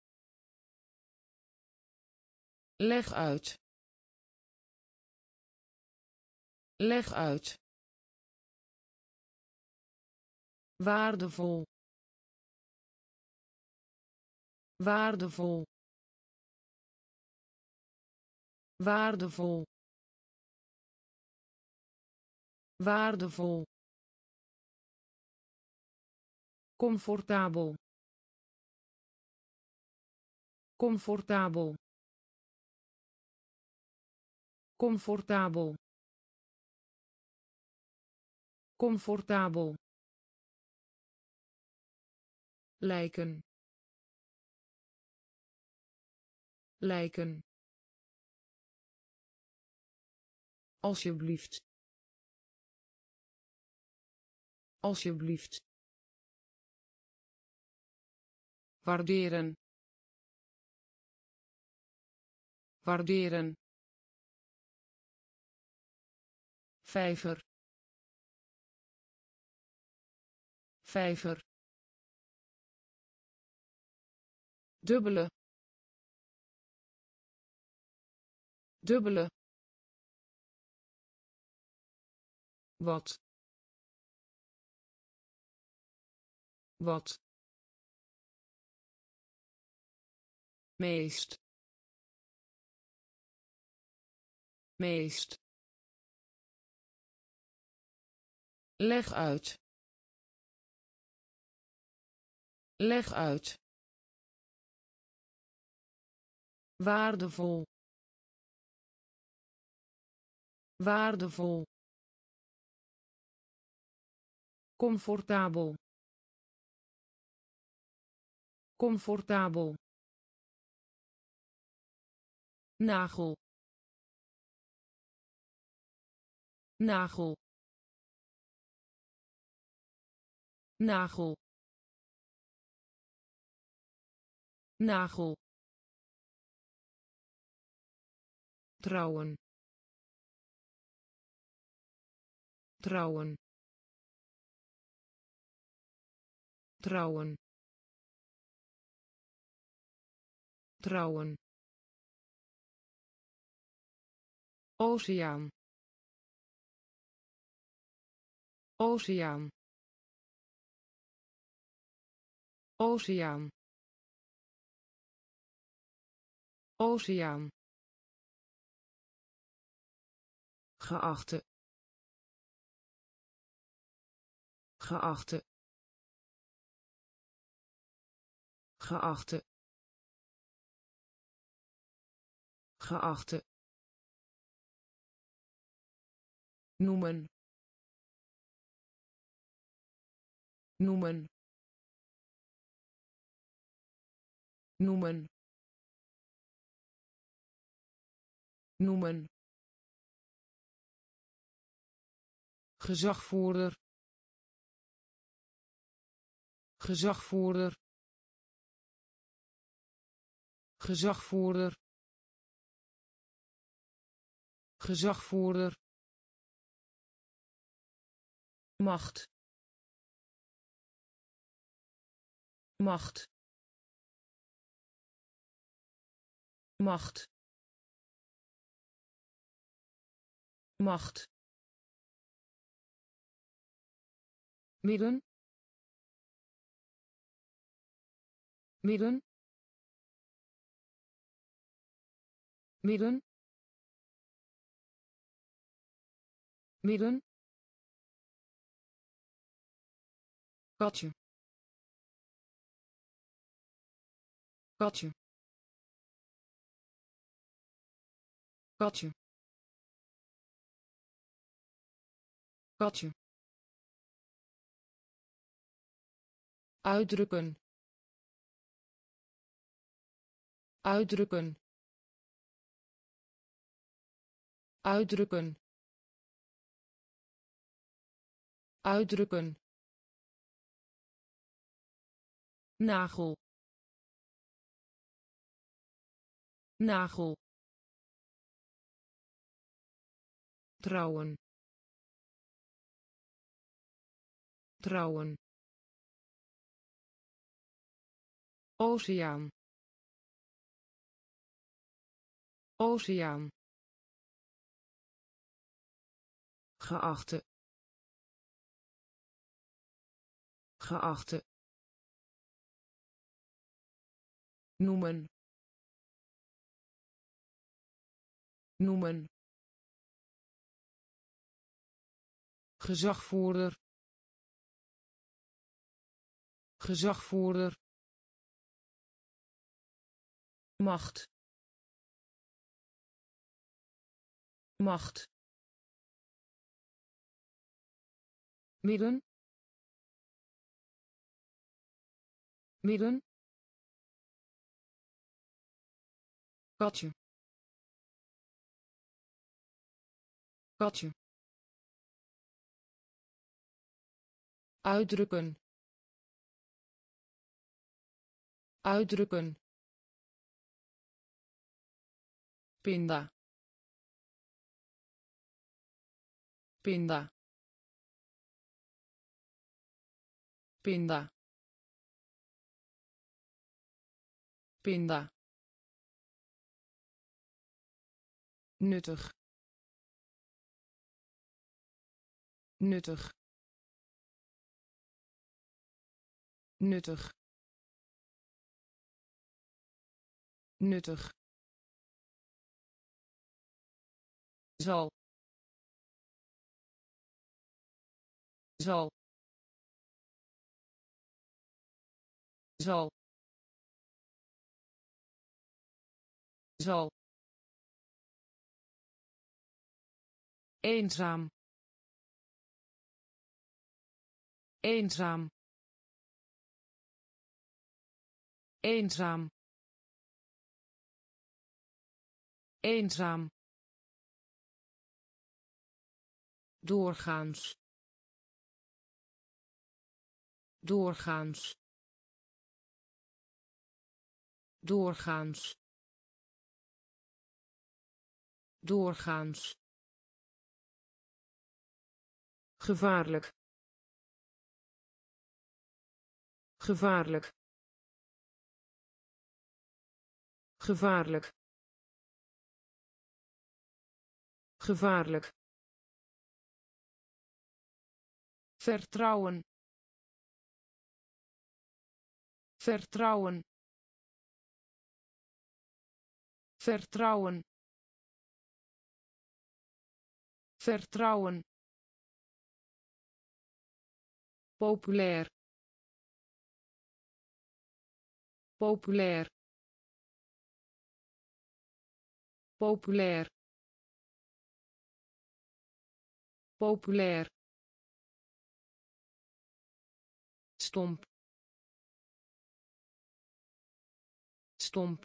leg uit, leg uit, waardevol, waardevol, waardevol, waardevol, comfortabel, comfortabel, comfortabel, comfortabel, lijken, lijken, alsjeblieft, alsjeblieft, waarderen, waarderen, vijver, vijver, dubbele, dubbele, wat, wat, meest, meest, leg uit, leg uit, waardevol, waardevol, comfortabel, comfortabel, nagel, nagel, nagel, nagel, trouwen, trouwen, trouwen, trouwen, oceaan, oceaan, oceaan, oceaan, geachte, geachte, geachte, geachte, noemen, noemen, noemen, noemen, gezagvoerder, gezagvoerder, gezagvoerder, gezagvoerder, macht, macht, macht, macht, midden, midden, midden, midden, katje, katje, katje, katje, uitdrukken, uitdrukken, uitdrukken, uitdrukken, nagel, nagel, trouwen, trouwen, oceaan, oceaan, geachte, geachte, noemen, noemen, gezagvoerder, gezagvoerder, macht, macht, midden, midden, katje, katje, uitdrukken, uitdrukken, pinda, pinda, pinda, pinda, nuttig, nuttig, nuttig, nuttig, zal, zal, zal, zal, eenzaam, eenzaam, eenzaam, eenzaam, doorgaans, doorgaans, doorgaans, doorgaans, gevaarlijk, gevaarlijk, gevaarlijk, gevaarlijk, vertrouwen, vertrouwen, vertrouwen, vertrouwen, populair, populair, populair, populair, stomp, stomp,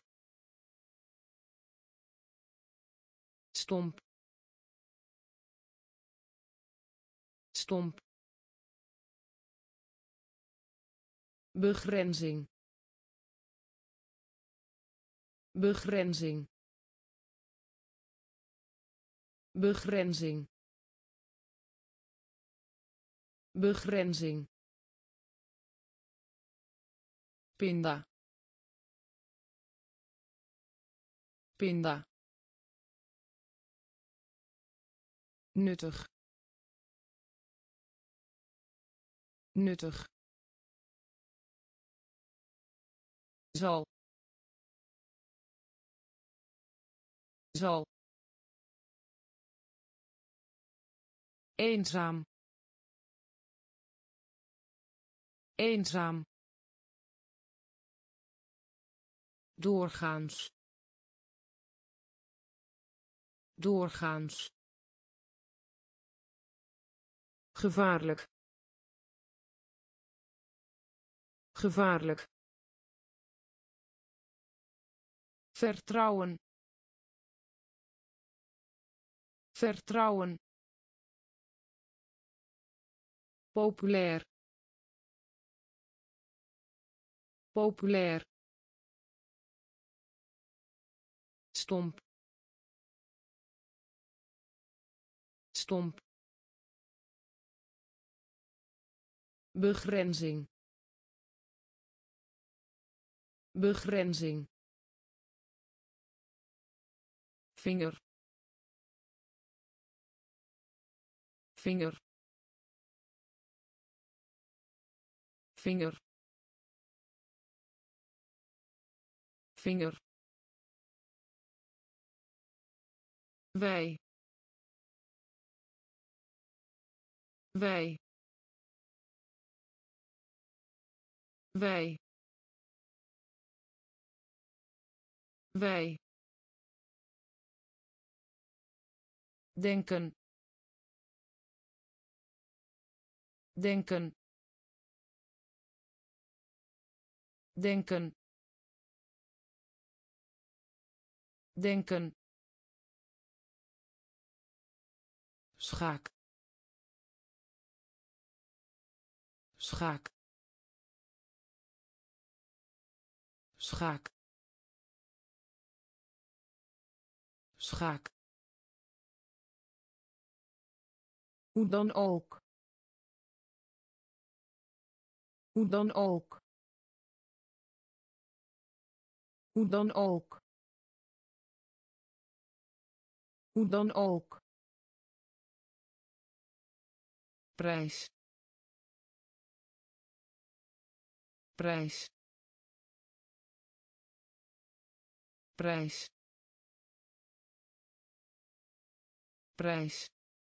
stomp, stomp, begrenzing, begrenzing, begrenzing, begrenzing, pinda, pinda, nuttig, nuttig, zal, zal, eenzaam, eenzaam, doorgaans, doorgaans, gevaarlijk, gevaarlijk, vertrouwen, vertrouwen, populair, populair, stomp, stomp, begrenzing, begrenzing, vinger, vinger, vinger, vinger, wij, wij, wij, wij, denken, denken, denken, denken, schaak, schaak, schaak, schaak, hoe dan ook, hoe dan ook, hoe dan ook, hoe dan ook, prijs, prijs, prijs, prijs,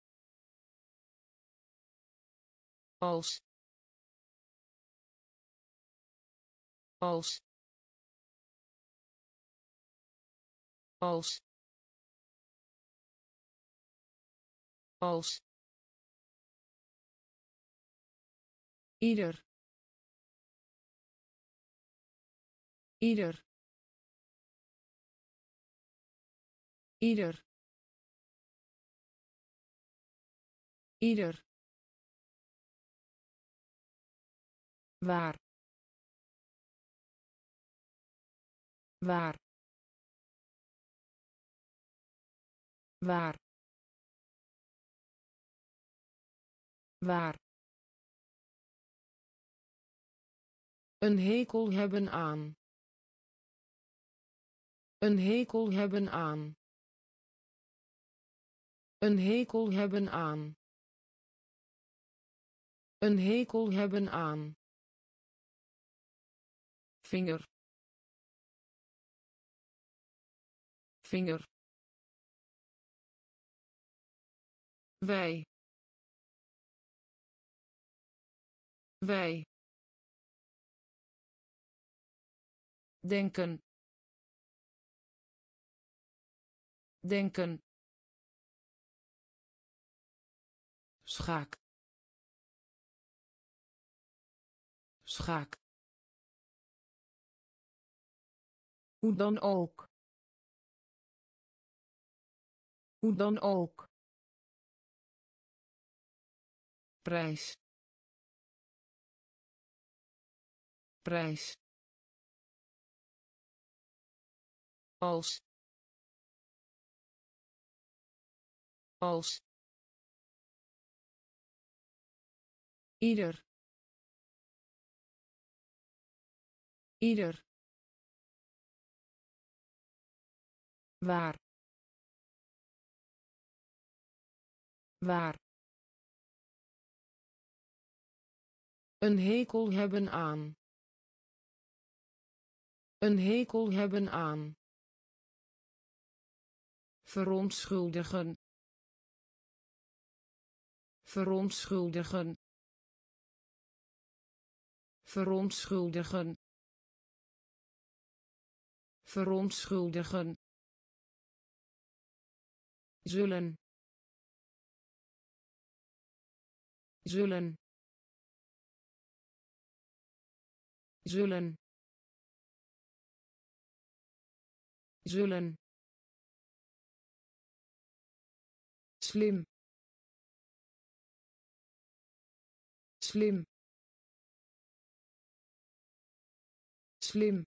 als, als, als, als, ieder, ieder, ieder ieder waar waar waar waar een hekel hebben aan een hekel hebben aan een hekel hebben aan een hekel hebben aan vinger vinger wij wij denken denken schaak schaak hoe dan ook hoe dan ook prijs prijs als als ieder ieder waar waar een hekel hebben aan een hekel hebben aan verontschuldigen verontschuldigen verontschuldigen verontschuldigen zullen zullen zullen zullen slim slim slim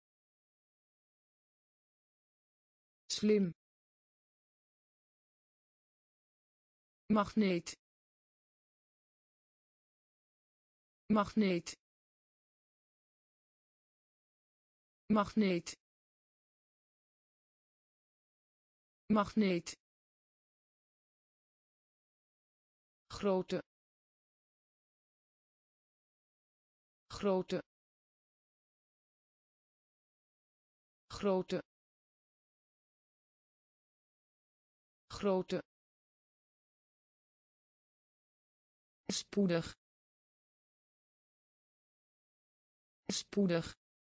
slim magneet magneet magneet magneet grote grote grote grote spoedig spoedig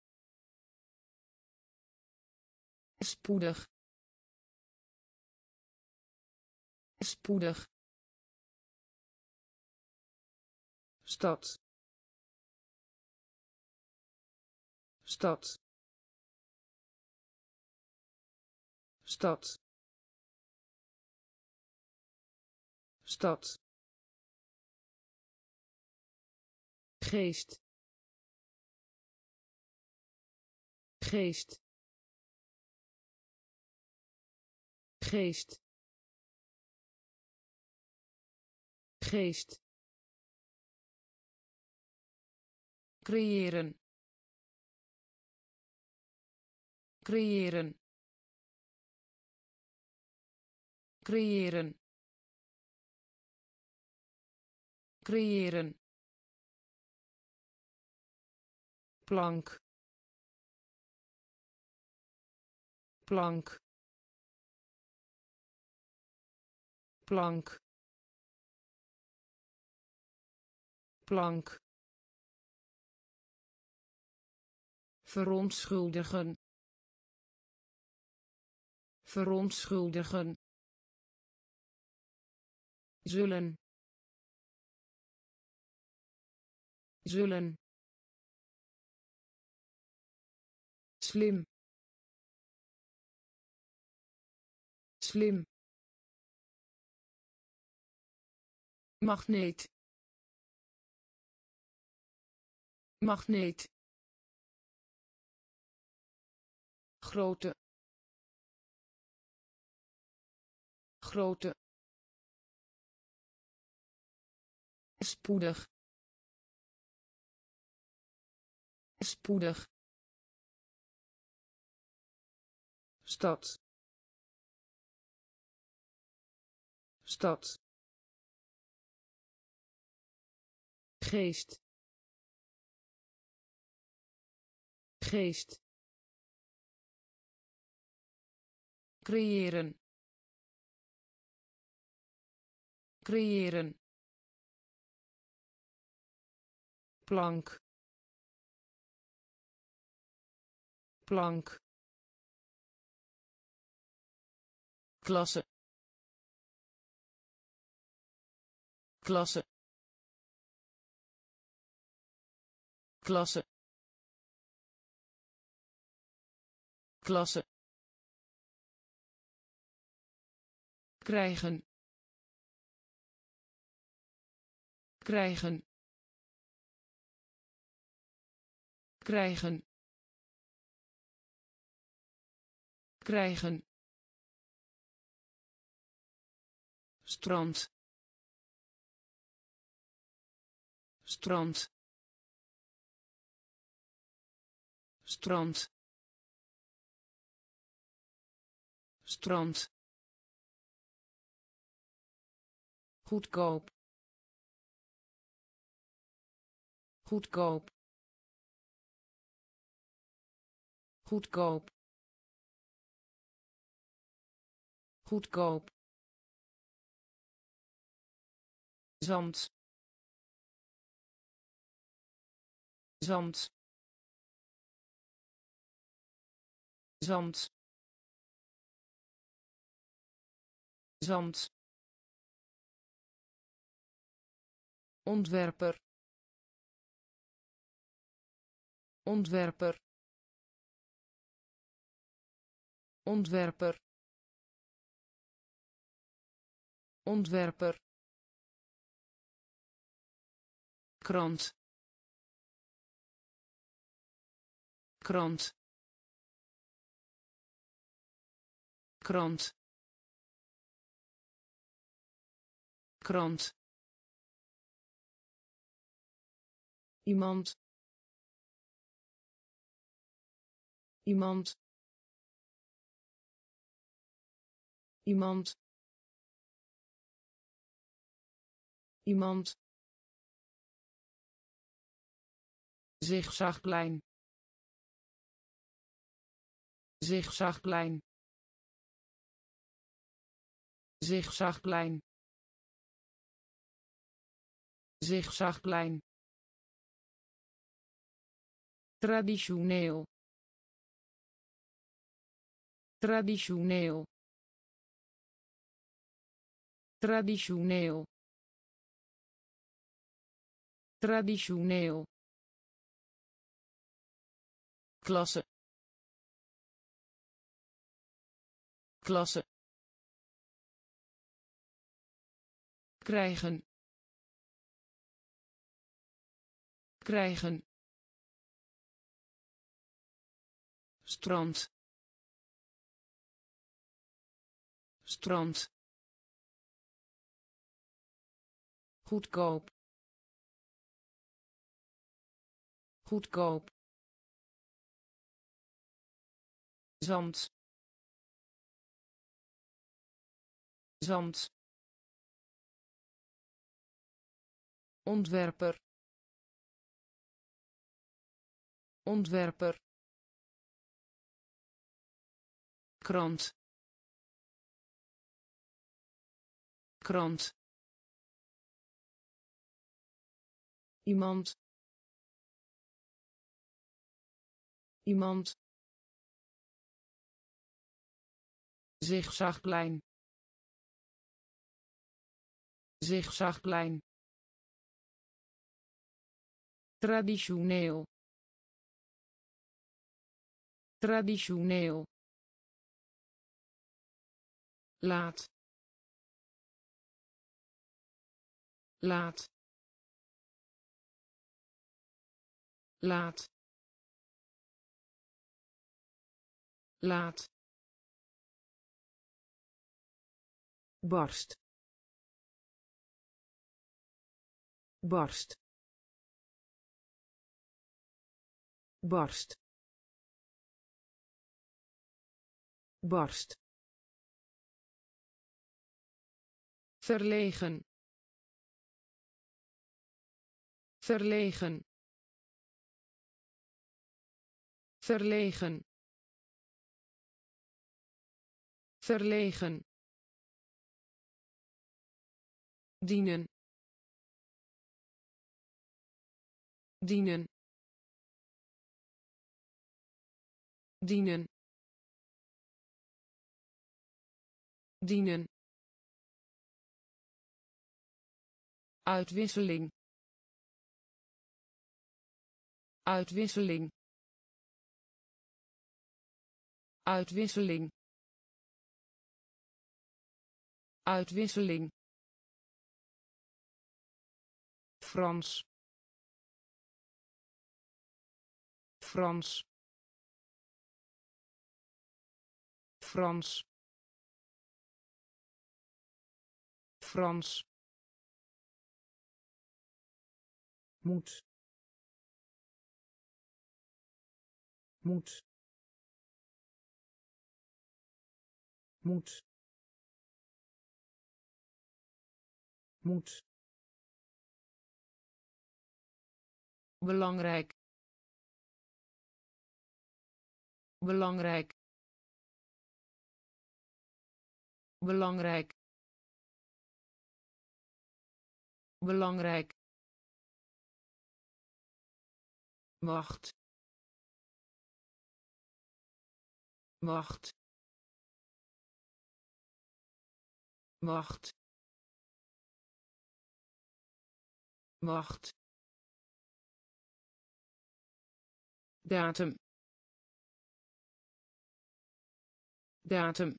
spoedig spoedig stad stad stad stad geest geest geest geest creëren creëren creëren creëren plank plank plank plank verontschuldigen verontschuldigen zullen zullen slim slim, magneet, magneet, grote, grote, spoedig, spoedig, stad, stad, geest, geest, creëren, creëren, plank, plank, klasse, klasse, klasse, klasse, krijgen, krijgen, krijgen, krijgen, strand, strand, strand, strand, goedkoop, goedkoop, goedkoop, goedkoop, zand, zand, zand, zand, ontwerper, ontwerper, ontwerper, ontwerper, krant, krant, krant, krant, iemand, iemand, iemand, iemand, zigzagplein, zigzagplein, zigzagplein, zigzagplein, traditioneel, traditioneel, traditioneel, traditioneel, klasse, klasse, krijgen, krijgen, strand, strand, goedkoop, goedkoop, zand, zand, ontwerper, ontwerper, krant, krant, iemand, iemand, zigzagplein, zigzagplein, traditioneel, traditioneel, laat laat laat laat barst barst barst barst verlegen verlegen verlegen verlegen dienen dienen dienen dienen uitwisseling uitwisseling uitwisseling uitwisseling Frans Frans Frans Frans moet moet moet moet belangrijk belangrijk belangrijk belangrijk wacht wacht wacht wacht datum datum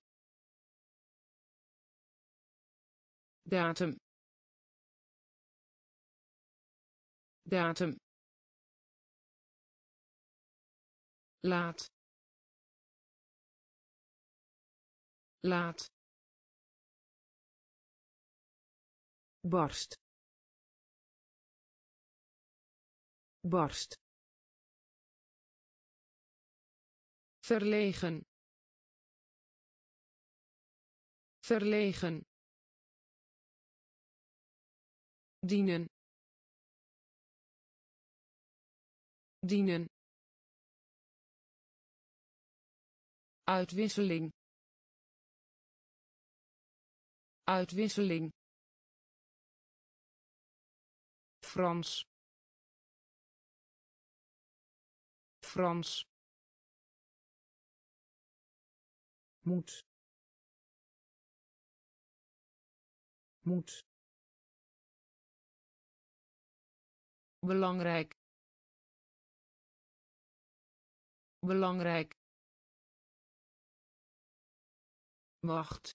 datum datum laat laat barst barst verlegen verlegen dienen dienen uitwisseling uitwisseling Frans Frans moet moet belangrijk belangrijk wacht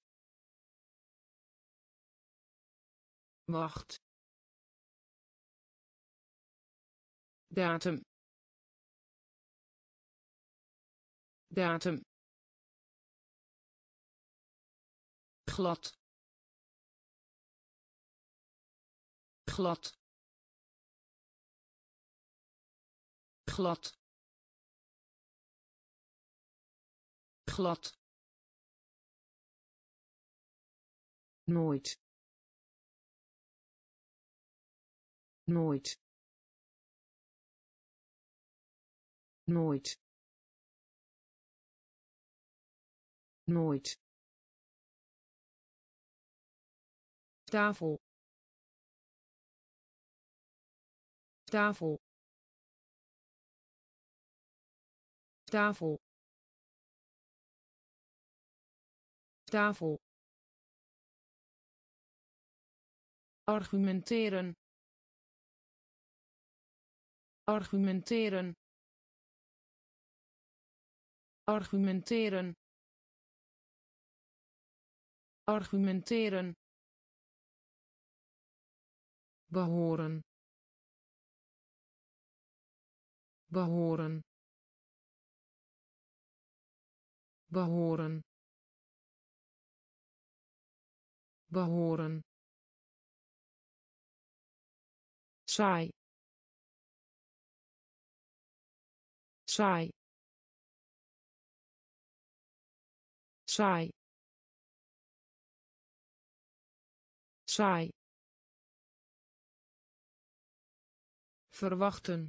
wacht datum datum glad glad glad glad nooit nooit nooit nooit tafel tafel tafel tafel argumenteren argumenteren argumenteren argumenteren, behoren, behoren, behoren, behoren, saai, saai, saai, saai, verwachten,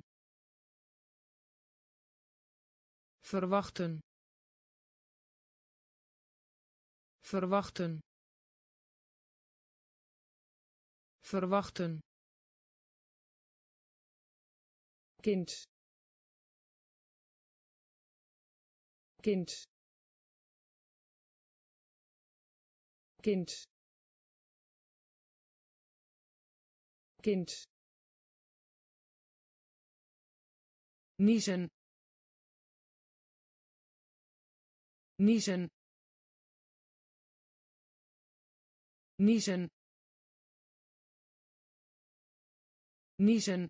verwachten, verwachten, verwachten, kind, kind, kind, kind, niezen, niezen, niezen, niezen,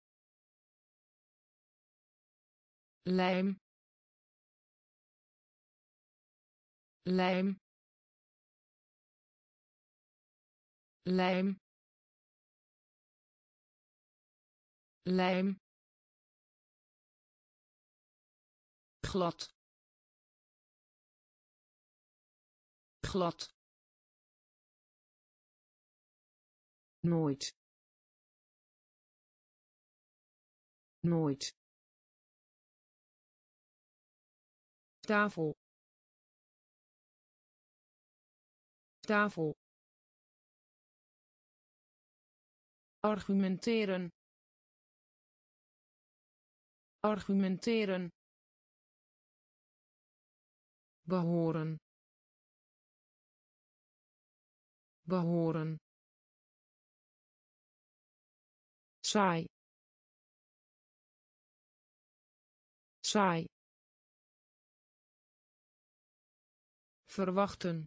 lijm, lijm, lijm, lijm, glad, glad, nooit, nooit, tafel, tafel, argumenteren, argumenteren, behoren, behoren, saai, saai, verwachten,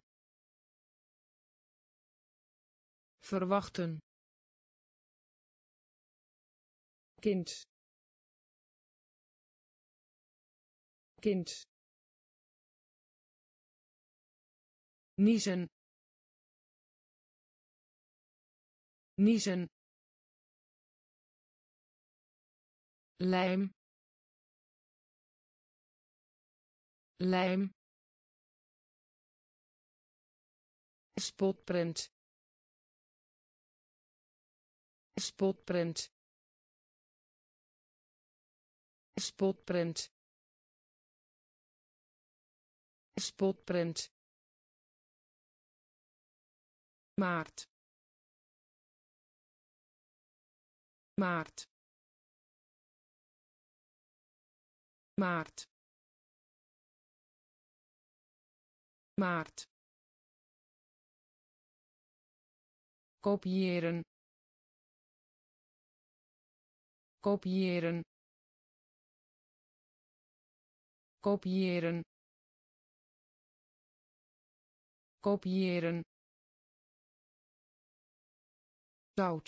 verwachten, kind, kind, niezen, niezen, lijm, lijm, spotprint, spotprint, spotprint, spotprint, maart, maart, maart, maart, kopiëren, kopiëren, kopiëren, kopiëren, zout,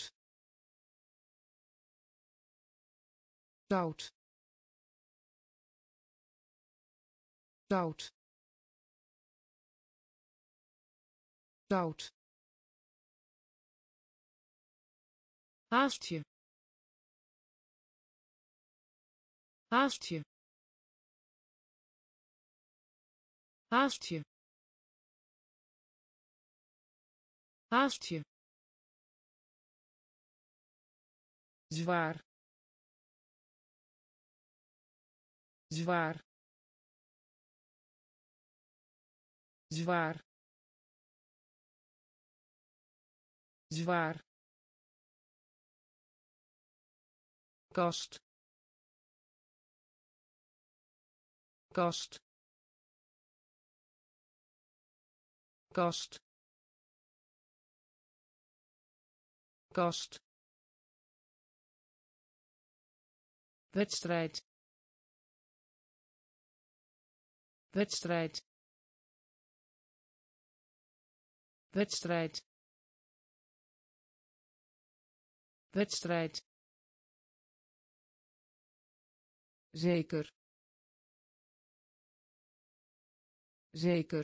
zout, zout, zout, haast je, haast je, haast je, haast je, zwaar, zwaar, zwaar, zwaar, kast, kast, kast, kast, wedstrijd, wedstrijd, wedstrijd wedstrijd zeker zeker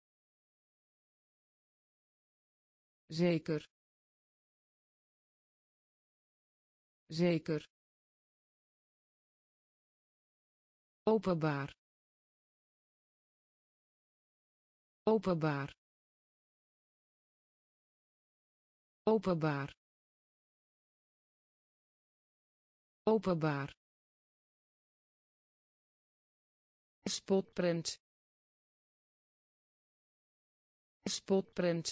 zeker zeker openbaar openbaar openbaar openbaar spotprint spotprint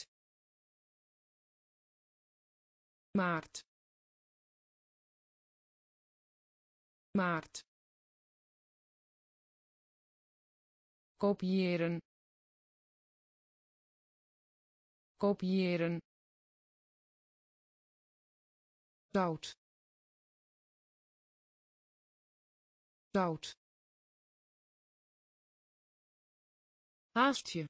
maart maart kopiëren kopiëren zout zout haastje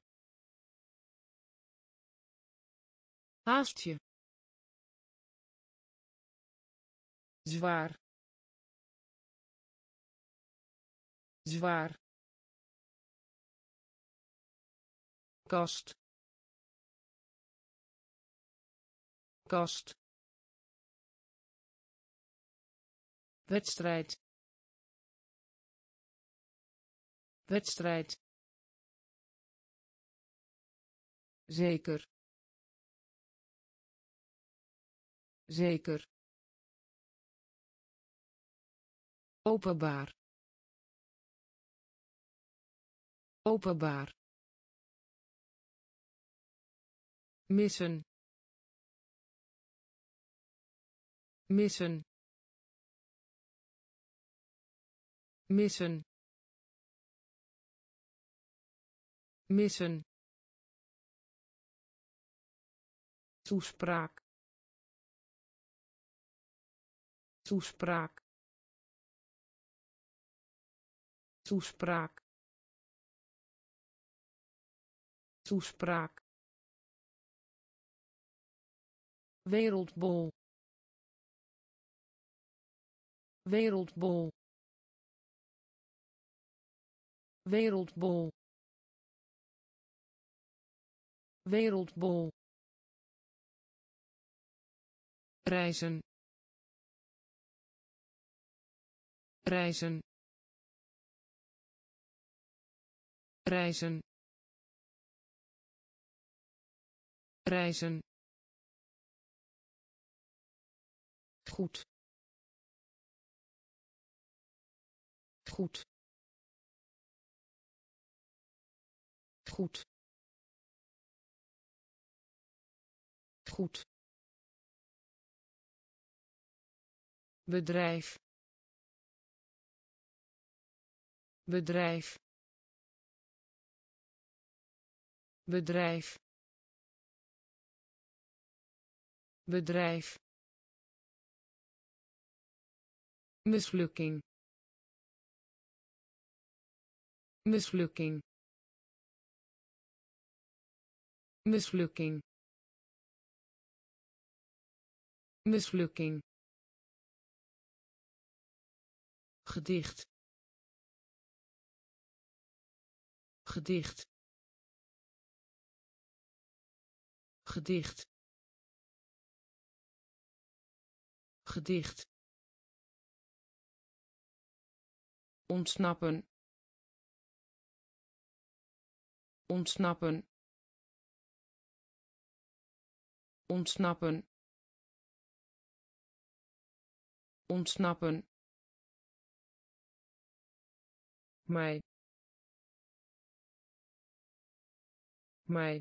haastje zwaar zwaar kast kast wedstrijd wedstrijd zeker zeker openbaar openbaar missen missen missen missen toespraak toespraak toespraak toespraak wereldbol wereldbol wereldbol wereldbol reizen reizen reizen reizen goed goed goed goed bedrijf bedrijf bedrijf bedrijf mislukking mislukking mislukking mislukking gedicht gedicht gedicht gedicht ontsnappen ontsnappen ontsnappen ontsnappen mij mij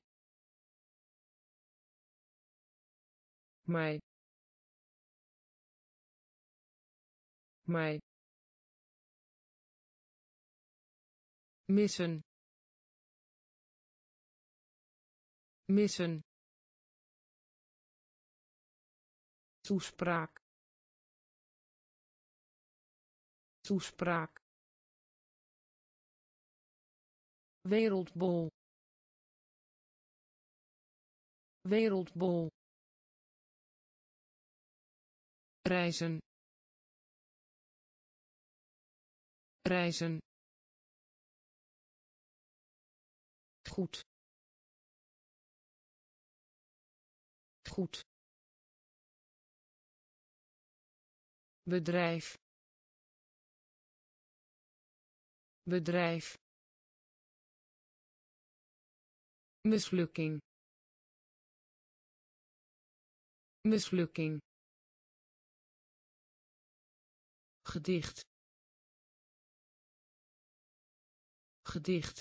mij mij missen missen toespraak toespraak wereldbol wereldbol, reizen, reizen, goed, goed, bedrijf, bedrijf, mislukking, mislukking, gedicht, gedicht,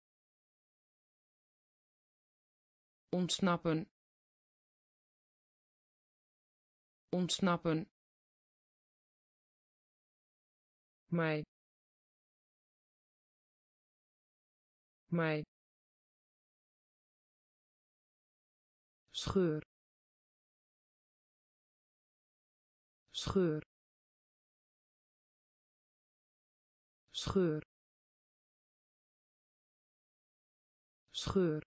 ontsnappen, ontsnappen, mij, mij, scheur, scheur, scheur, scheur,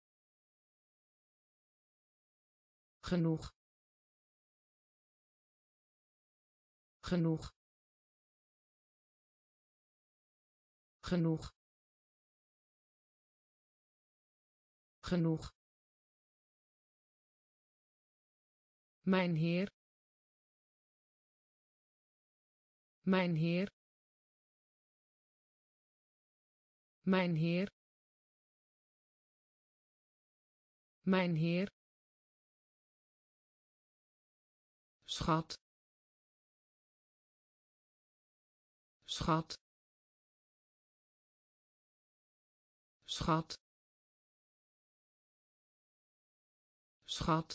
genoeg, genoeg, genoeg, genoeg, mijn heer, mijn heer, mijn heer, mijn heer, schat, schat, schat, schat,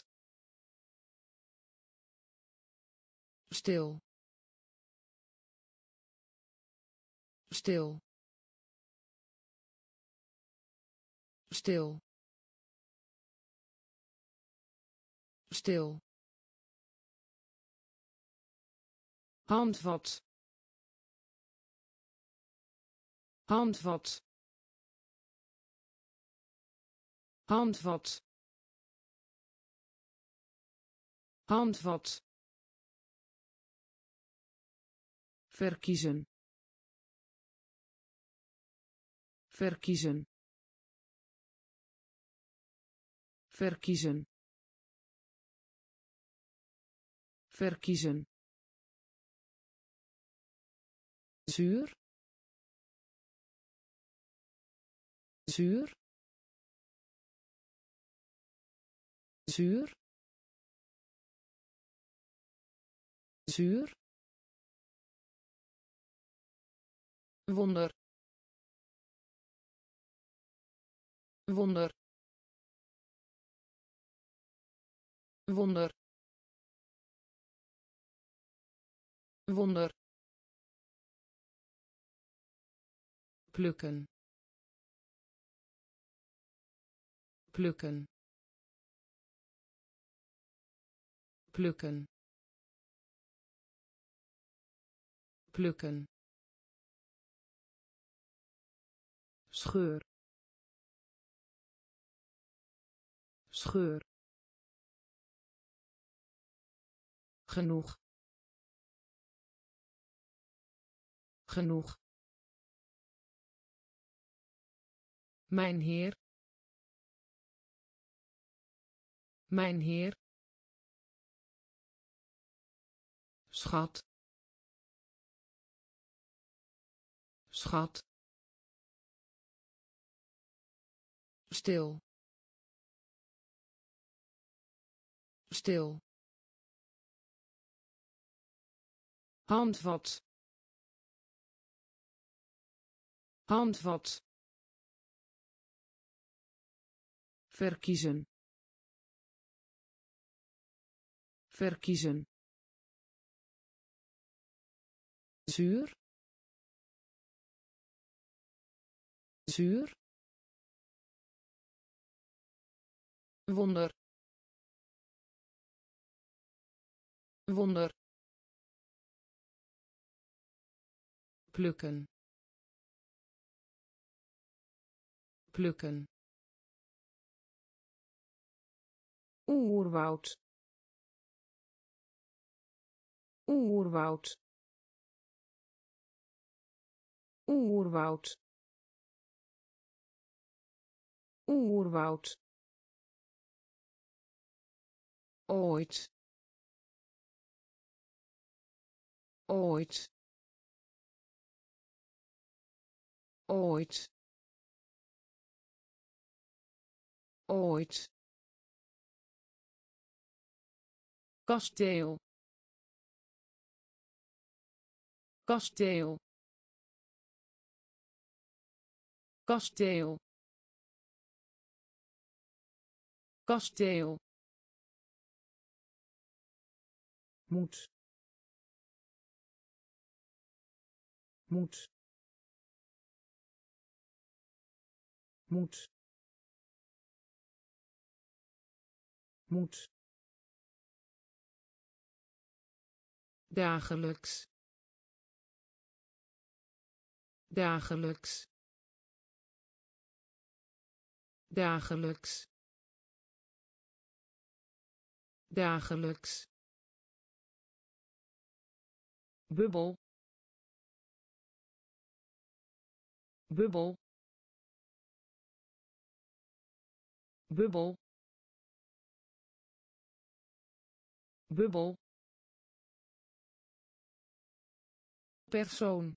stil, stil, stil, stil, handvat, handvat, handvat, handvat, verkiezen, verkiezen, verkiezen, verkiezen, zuur, zuur, zuur, zuur, wonder, wonder, wonder, wonder, plukken, plukken, plukken, plukken, scheur, scheur, genoeg, genoeg, mijn heer, mijn heer, schat, schat, stil, stil, handvat, handvat, verkiezen, verkiezen, zuur, zuur, wonder, wonder, plukken, plukken, oerwoud oerwoud oerwoud oerwoud ooit ooit ooit ooit kasteel kasteel kasteel kasteel moet moet moet moet dagelijks dagelijks dagelijks dagelijks bubbel bubbel bubbel bubbel persoon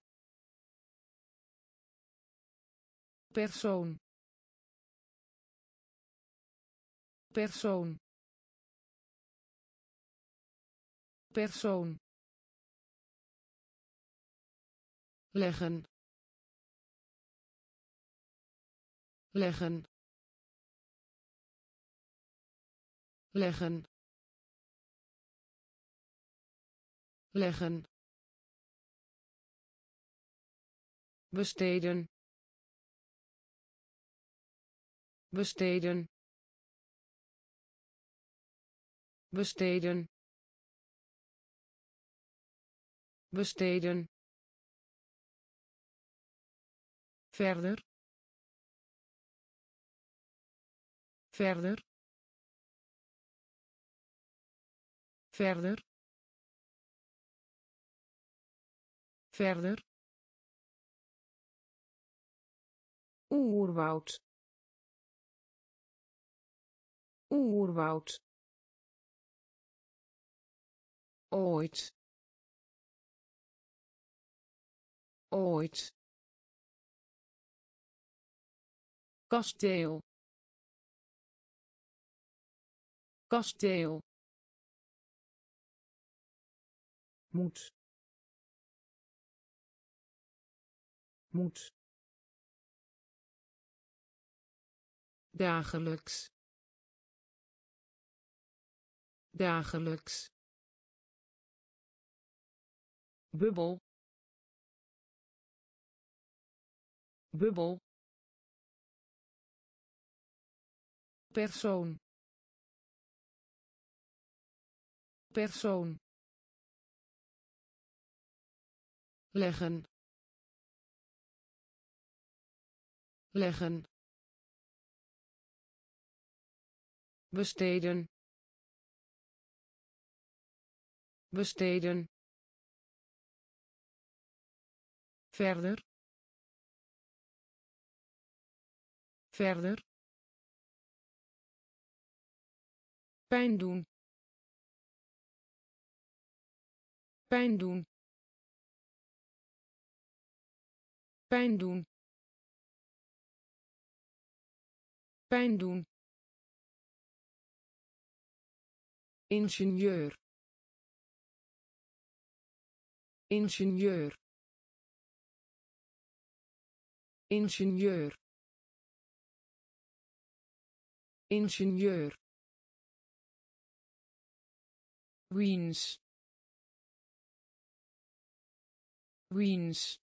persoon persoon persoon leggen leggen leggen leggen besteden besteden besteden besteden verder verder verder verder oerwoud oerwoud ooit ooit kasteel kasteel moet moet dagelijks dagelijks bubbel bubbel persoon persoon leggen leggen besteden besteden verder verder pijn doen pijn doen pijn doen pijn doen ingenieur ingenieur ingenieur ingenieur wiens wiens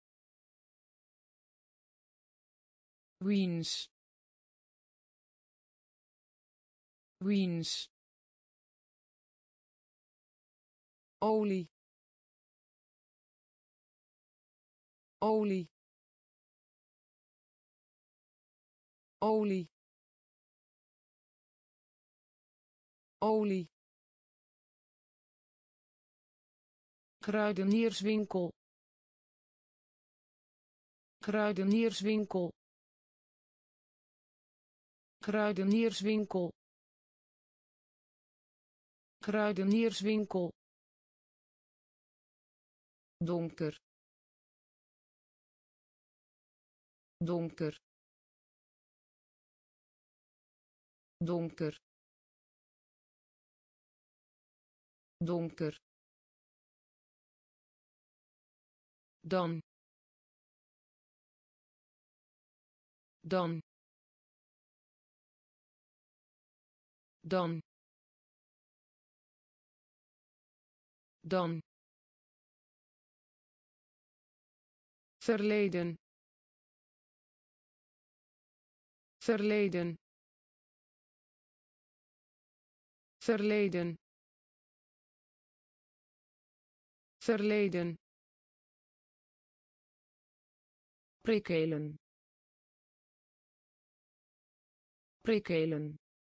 wiens wiens olie olie olie olie, kruidenierswinkel, kruidenierswinkel, kruidenierswinkel, kruidenierswinkel, donker, donker, donker, donker, dan, dan, dan, dan, verleden, verleden, verleden, verleden, prikkelen, prikkelen,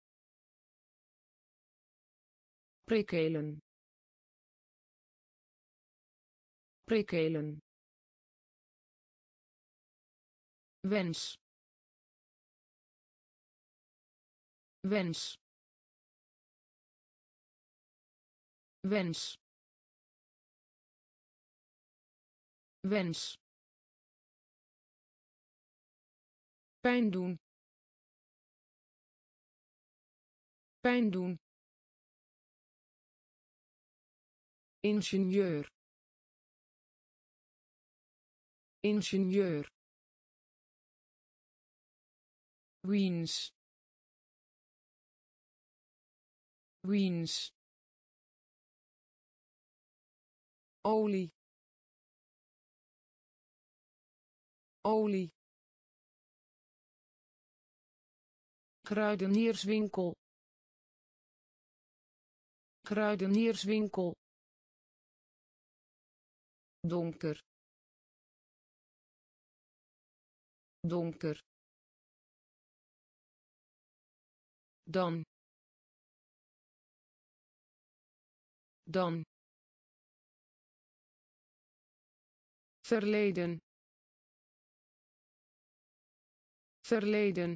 prikkelen, prikkelen, wens, wens, wens, wens, pijn doen, pijn doen, ingenieur, ingenieur, wiens, wiens, olie, olie, kruidenierswinkel, kruidenierswinkel, donker, donker, dan, dan, verleden, verleden,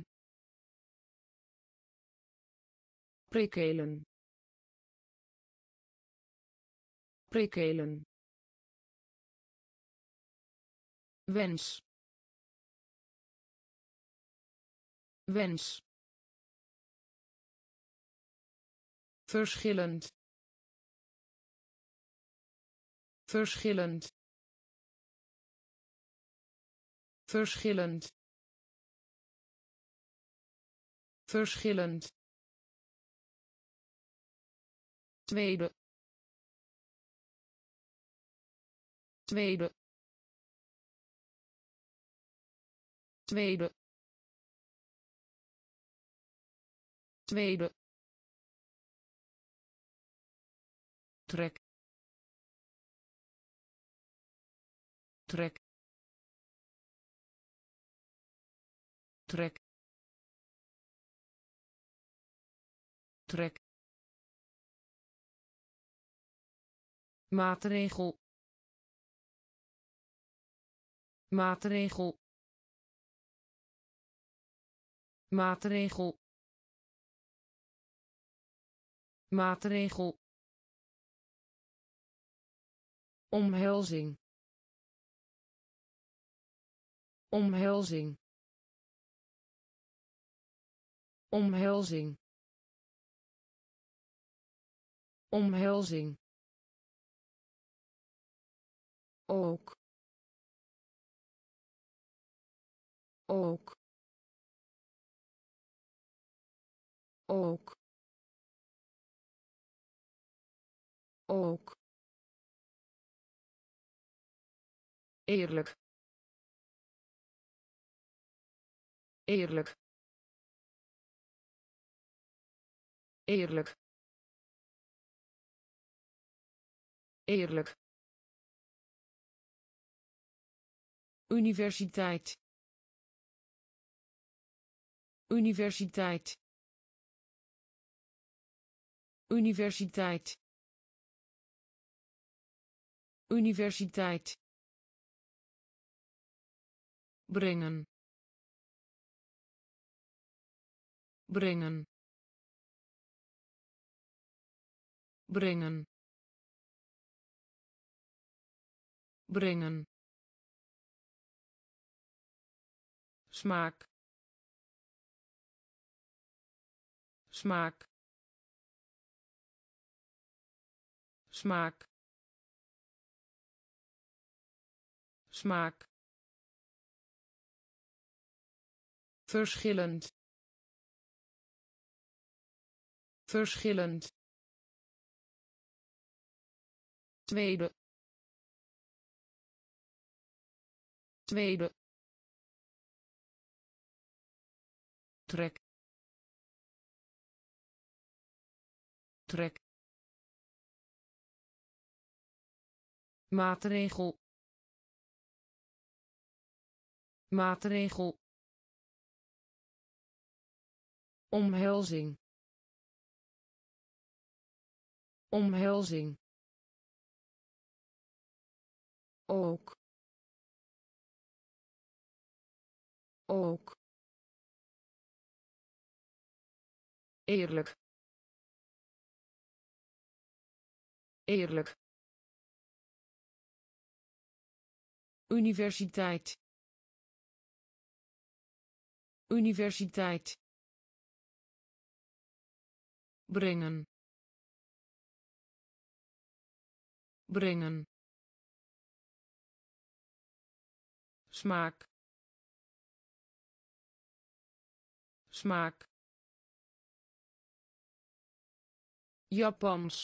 prikkelen, prikkelen, wens, wens, verschillend, verschillend, verschillend, verschillend, tweede, tweede, tweede, tweede, trek, trek, trek, trek, maatregel, maatregel, maatregel, maatregel, omhelzing, omhelzing, omhelzing, omhelzing, ook, ook, ook, ook, eerlijk, eerlijk, eerlijk, eerlijk, universiteit, universiteit, Universiteit. Universiteit. Brengen. Brengen. Brengen. Brengen. Smaak. Smaak. Smaak. Smaak. Verschillend. Verschillend. Tweede. Tweede. Trek. Trek. Maatregel. Maatregel. Omhelzing. Omhelzing. Ook. Ook. Eerlijk. Eerlijk. Universiteit. Universiteit. Brengen. Brengen. Smaak. Smaak. Japans.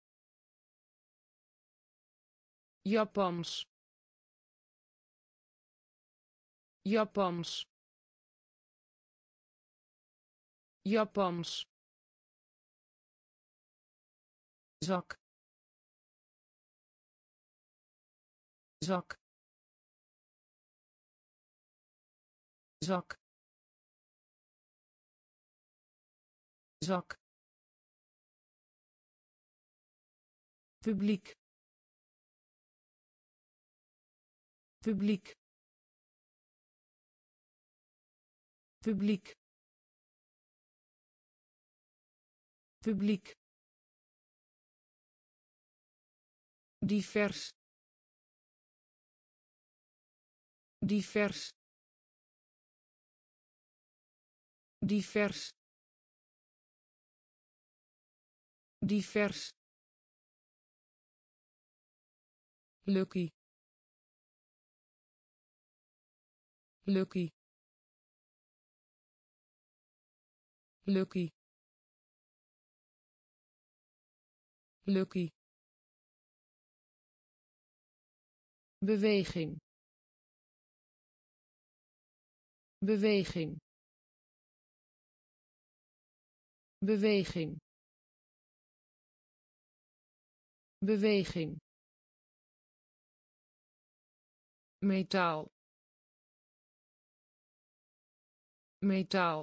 Japans. Japans. Japans. Zak. Zak. Zak. Zak. Publiek. Publiek. Publiek. Publiek. Divers. Divers. Divers. Divers. Lucky. Lucky. Lucky. Lucky. Beweging. Beweging. Beweging. Beweging. Metaal. Metaal.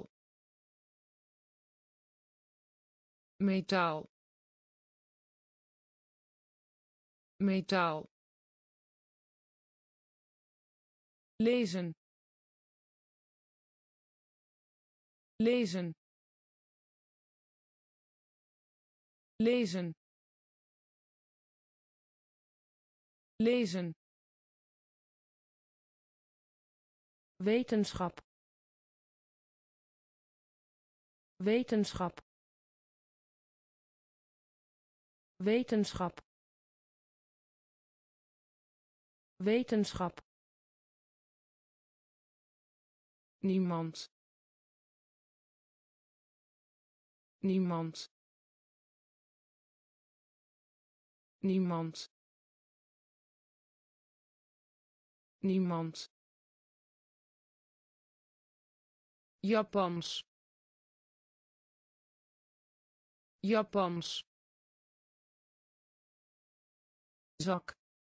Metaal. Metaal. Lezen. Lezen. Lezen. Lezen. Wetenschap. Wetenschap. Wetenschap. Wetenschap. Niemand. Niemand. Niemand. Niemand. Japans. Japans. Zak.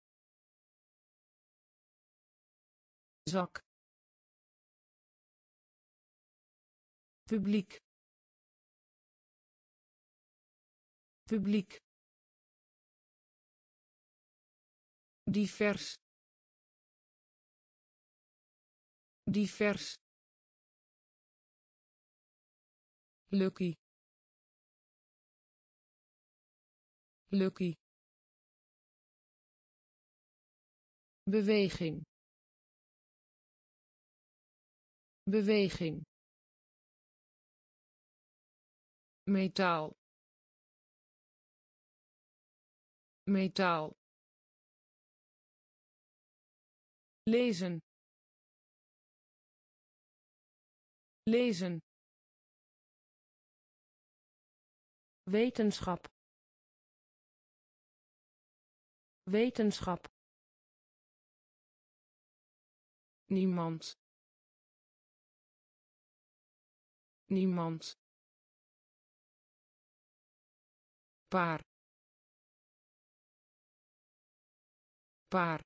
Zak. Publiek. publiek, divers, divers, lucky, lucky, beweging, beweging, metaal, metaal, lezen, lezen, wetenschap, wetenschap, niemand, niemand, paar, paar,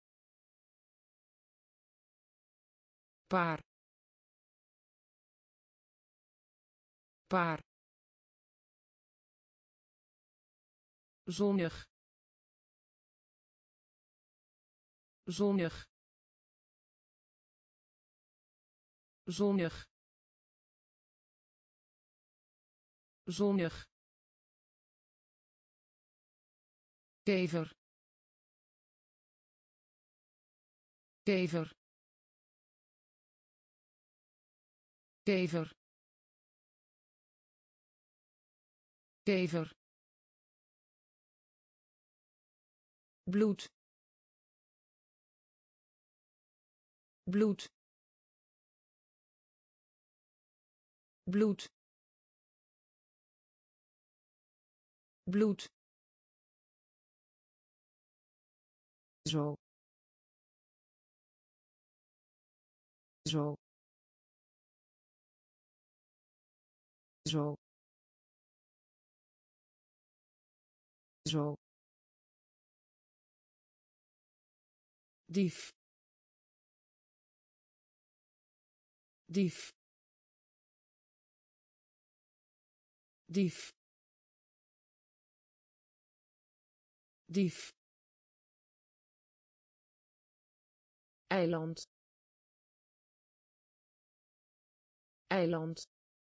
paar, paar, zonnig, zonnig, zonnig, zonnig, kever, kever, kever, kever, bloed, bloed, bloed, bloed, zo, zo, zo, zo, dief, dief, dief, dief, eiland, eiland,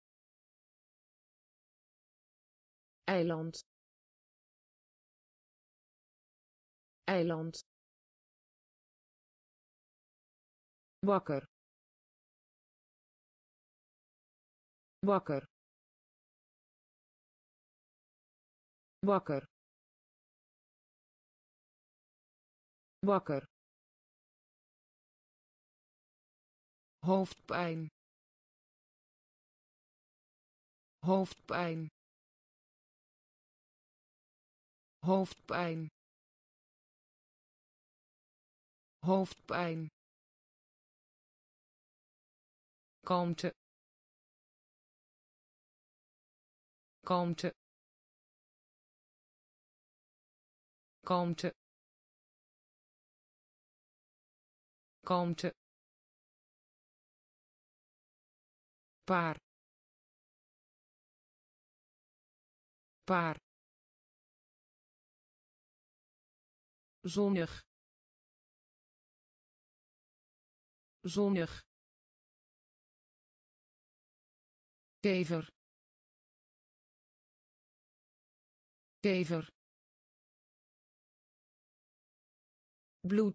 eiland, eiland, wakker, wakker, wakker, wakker, hoofdpijn, hoofdpijn, hoofdpijn, hoofdpijn, kalmte, kalmte, kalmte, kalmte, paar, paar, zonnig, zonnig, kever, kever, bloed,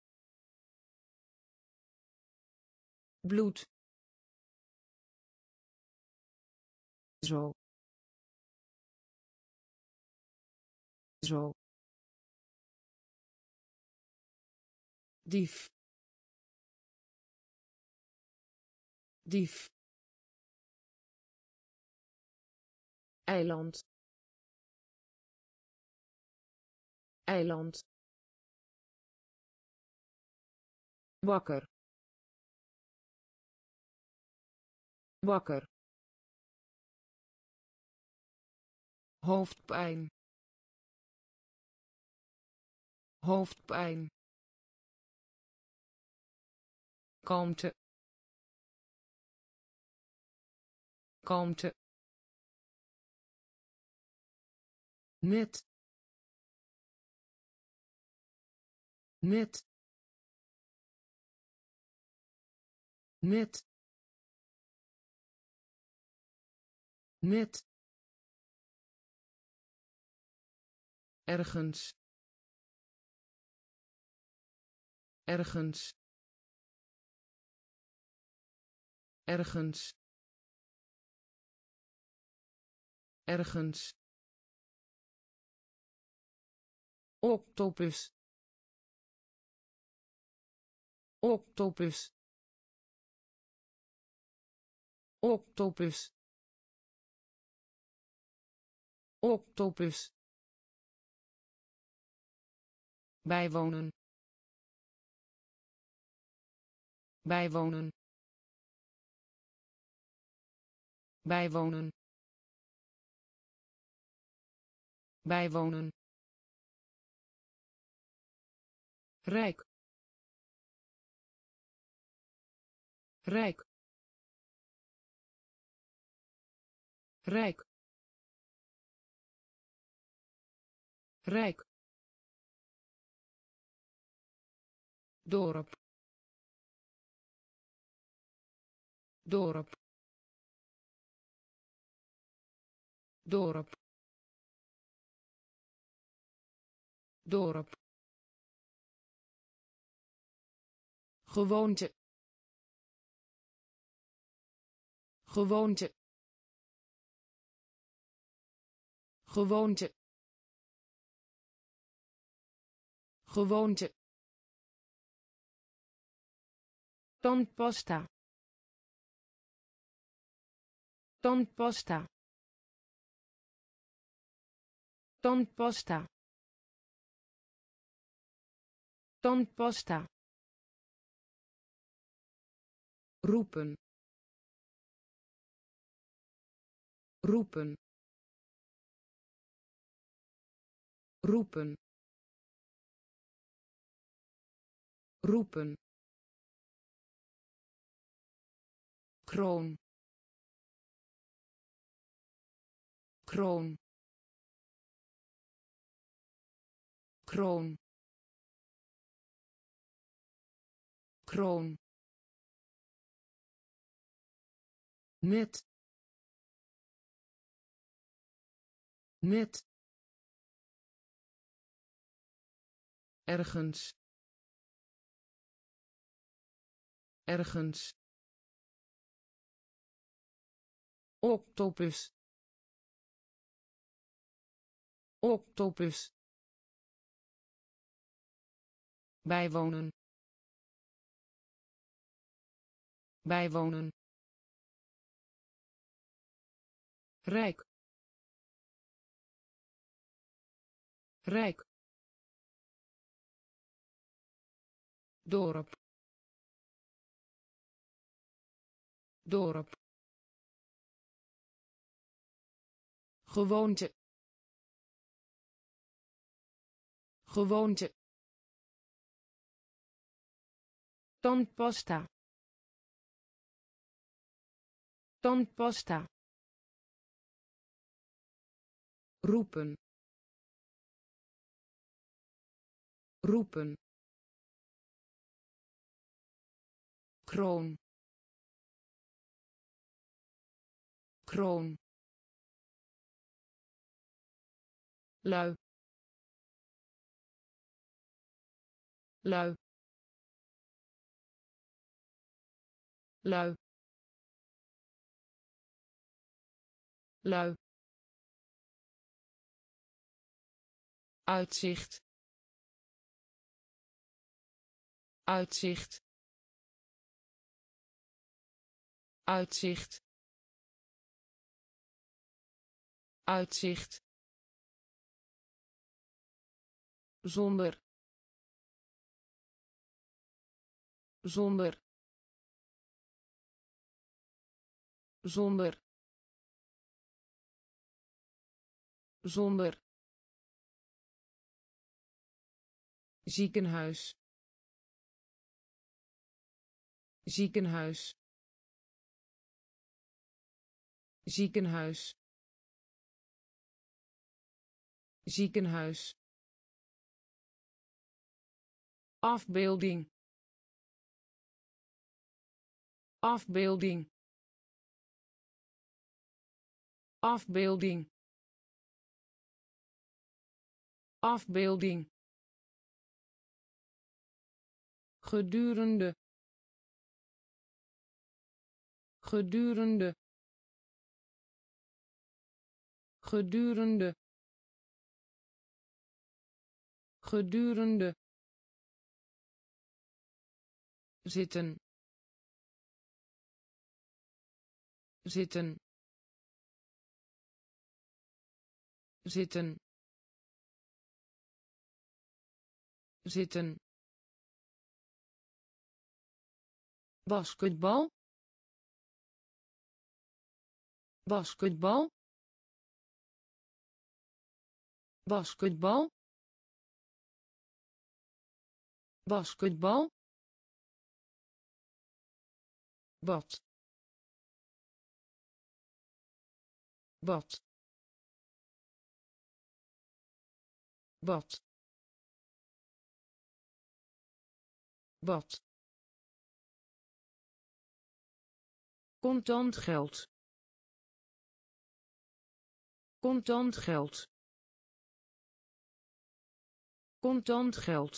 bloed, zo, zo, dief, dief, eiland, eiland, wakker, wakker, hoofdpijn, hoofdpijn, kalmte, kalmte, net net net net ergens ergens ergens ergens octopus octopus octopus octopus bijwonen bijwonen bijwonen bijwonen rijk rijk rijk rijk dorp dorp dorp dorp gewoonte gewoonte gewoonte gewoonte tandpasta tandpasta tandpasta tandpasta roepen roepen roepen roepen kroon kroon kroon kroon net net ergens ergens octopus octopus bijwonen bijwonen rijk rijk dorp dorp gewoonte gewoonte tandpasta tandpasta roepen roepen kroon kroon lui lui lui lui uitzicht uitzicht uitzicht uitzicht zonder zonder zonder zonder ziekenhuis ziekenhuis ziekenhuis ziekenhuis, afbeelding, afbeelding, afbeelding, afbeelding, gedurende, gedurende, gedurende, gedurende, zitten, zitten, zitten, zitten, basketbal, basketbal, basketbal, basketbal, bad, bad, bad, bad, contant geld, contant geld, contant geld,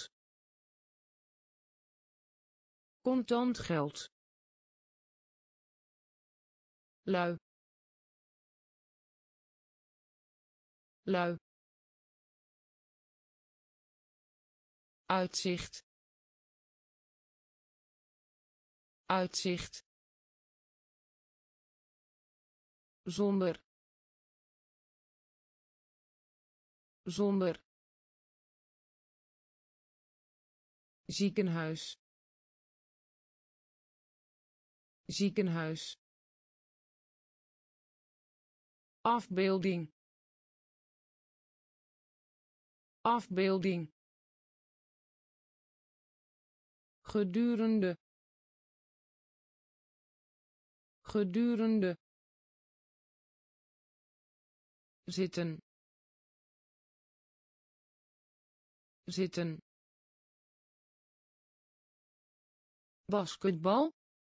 contant geld, lui, lui, uitzicht, uitzicht, zonder, zonder, ziekenhuis, ziekenhuis, afbeelding, afbeelding, gedurende, gedurende, zitten, zitten, basketbal,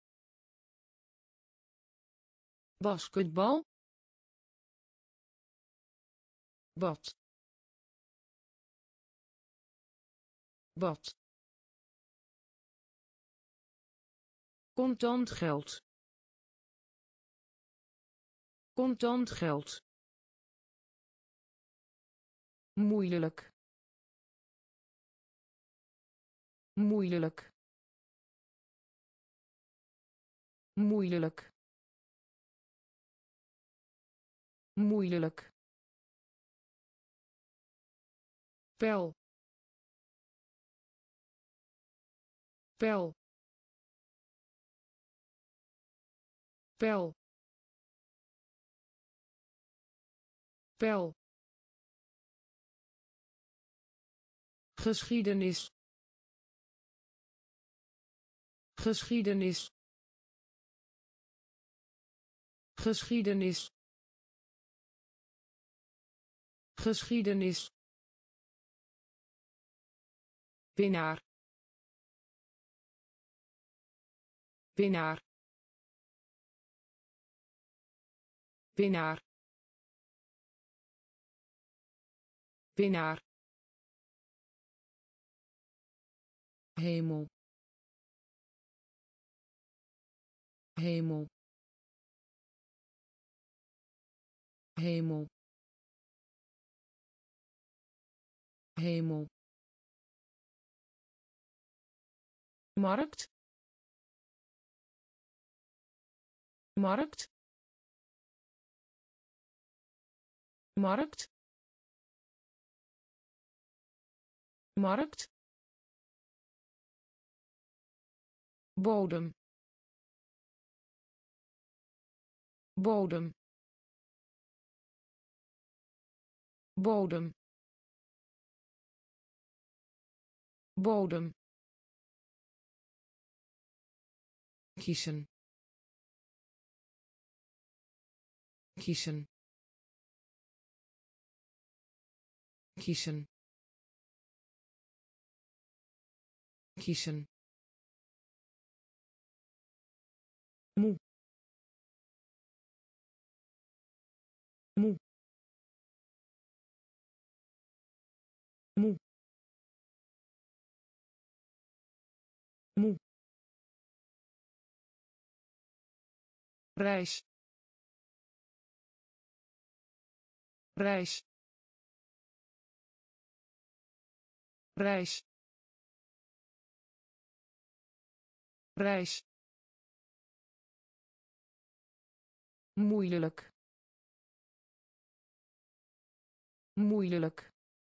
basketbal, bad, bad, contant geld, contant geld, moeilijk, moeilijk, moeilijk, moeilijk, pijl, pijl, pijl, pijl, geschiedenis, geschiedenis, geschiedenis, geschiedenis, winnaar, winnaar, winnaar, winnaar, hemel, hemel, hemel, hemel, markt, markt, markt, markt, bodem, bodem, bodem, bodem, kiezen, kiezen, kiezen kiezen moe moe moe moe reis reis reis reis moeilijk moeilijk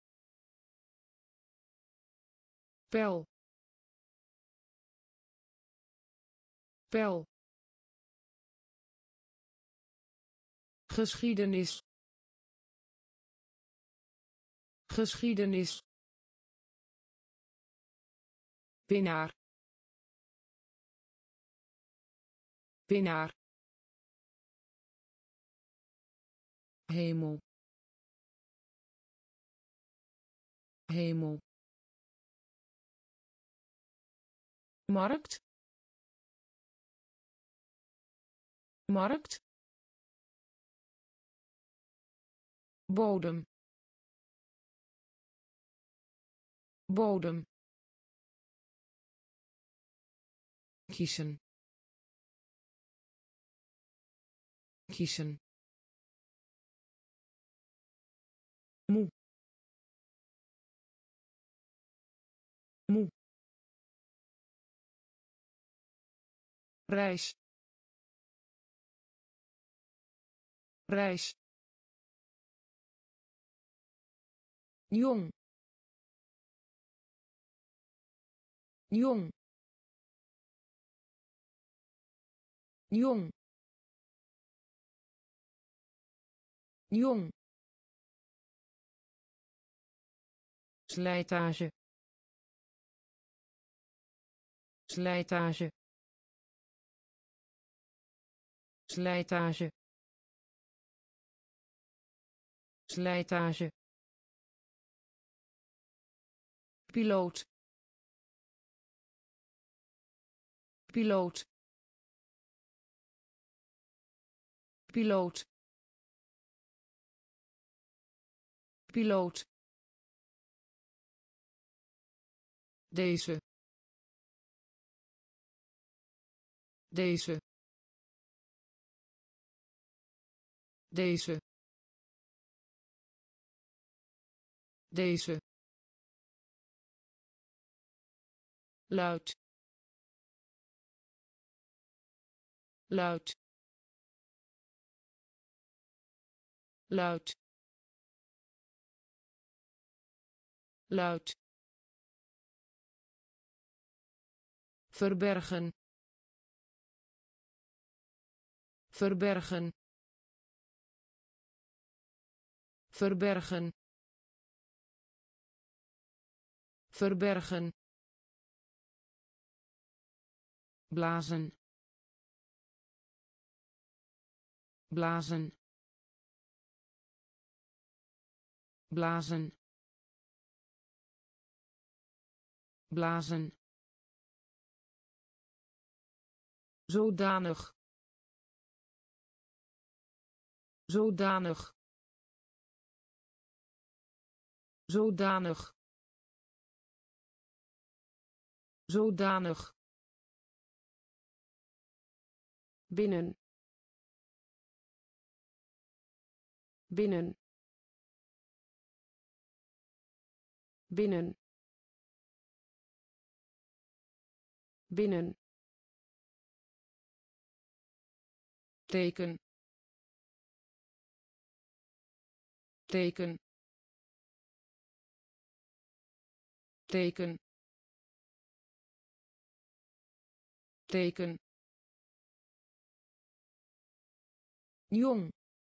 pel pel geschiedenis geschiedenis winnaar winnaar hemel hemel markt markt bodem bodem kiezen kiezen moe moe reis reis jong jong jong jong slijtage slijtage slijtage slijtage piloot piloot piloot piloot deze deze deze deze luid luid luid luid verbergen verbergen verbergen verbergen blazen blazen blazen blazen zodanig zodanig zodanig zodanig binnen binnen binnen binnen teken teken teken teken jong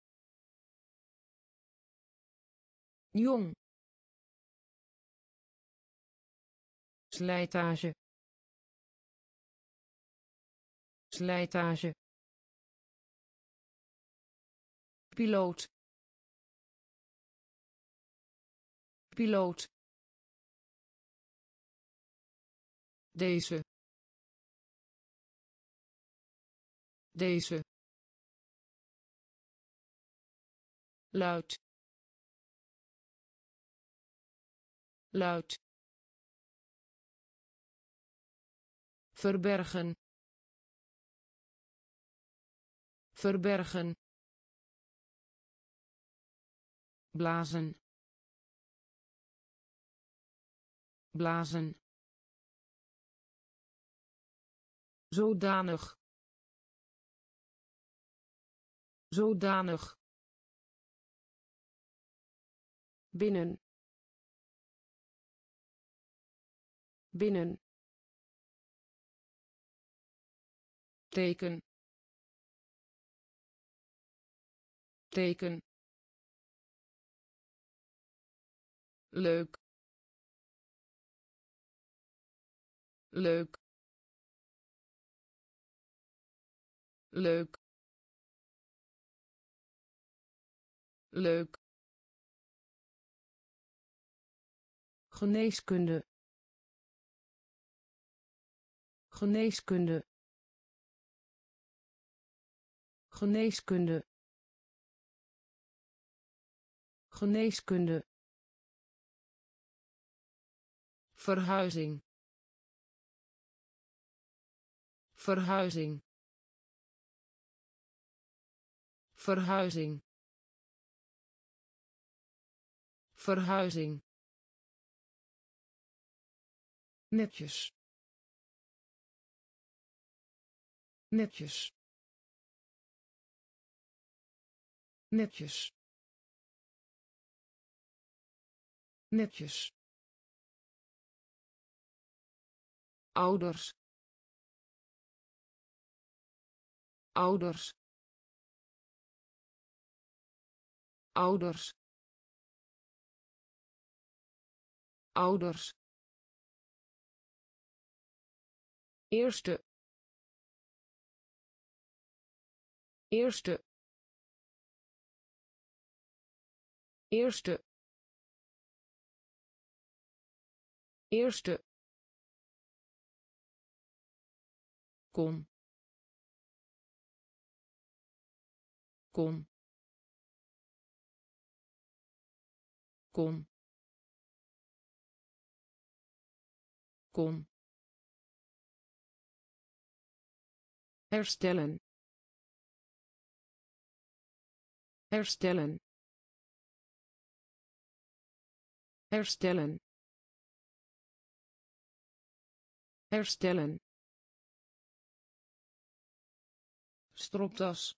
jong slijtage slijtage piloot piloot, deze, deze, luid, luid, verbergen, verbergen, blazen, blazen, zodanig, zodanig, binnen, binnen, teken, teken, leuk, leuk, leuk, leuk, geneeskunde, geneeskunde, geneeskunde, geneeskunde, verhuizing, verhuizing, verhuizing, verhuizing, netjes, netjes, netjes, netjes, ouders, ouders, ouders, ouders, eerste, eerste, eerste, eerste, kom, kom, kom, kom, herstellen, herstellen, herstellen, herstellen, stropdas,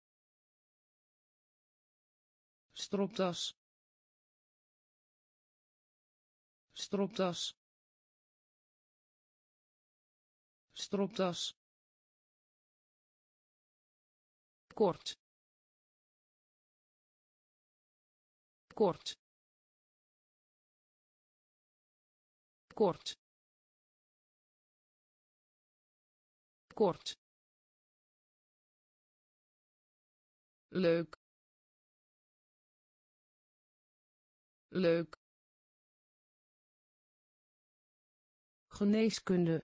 stropdas, stropdas, stropdas, kort, kort, kort, kort, leuk, leuk, geneeskunde,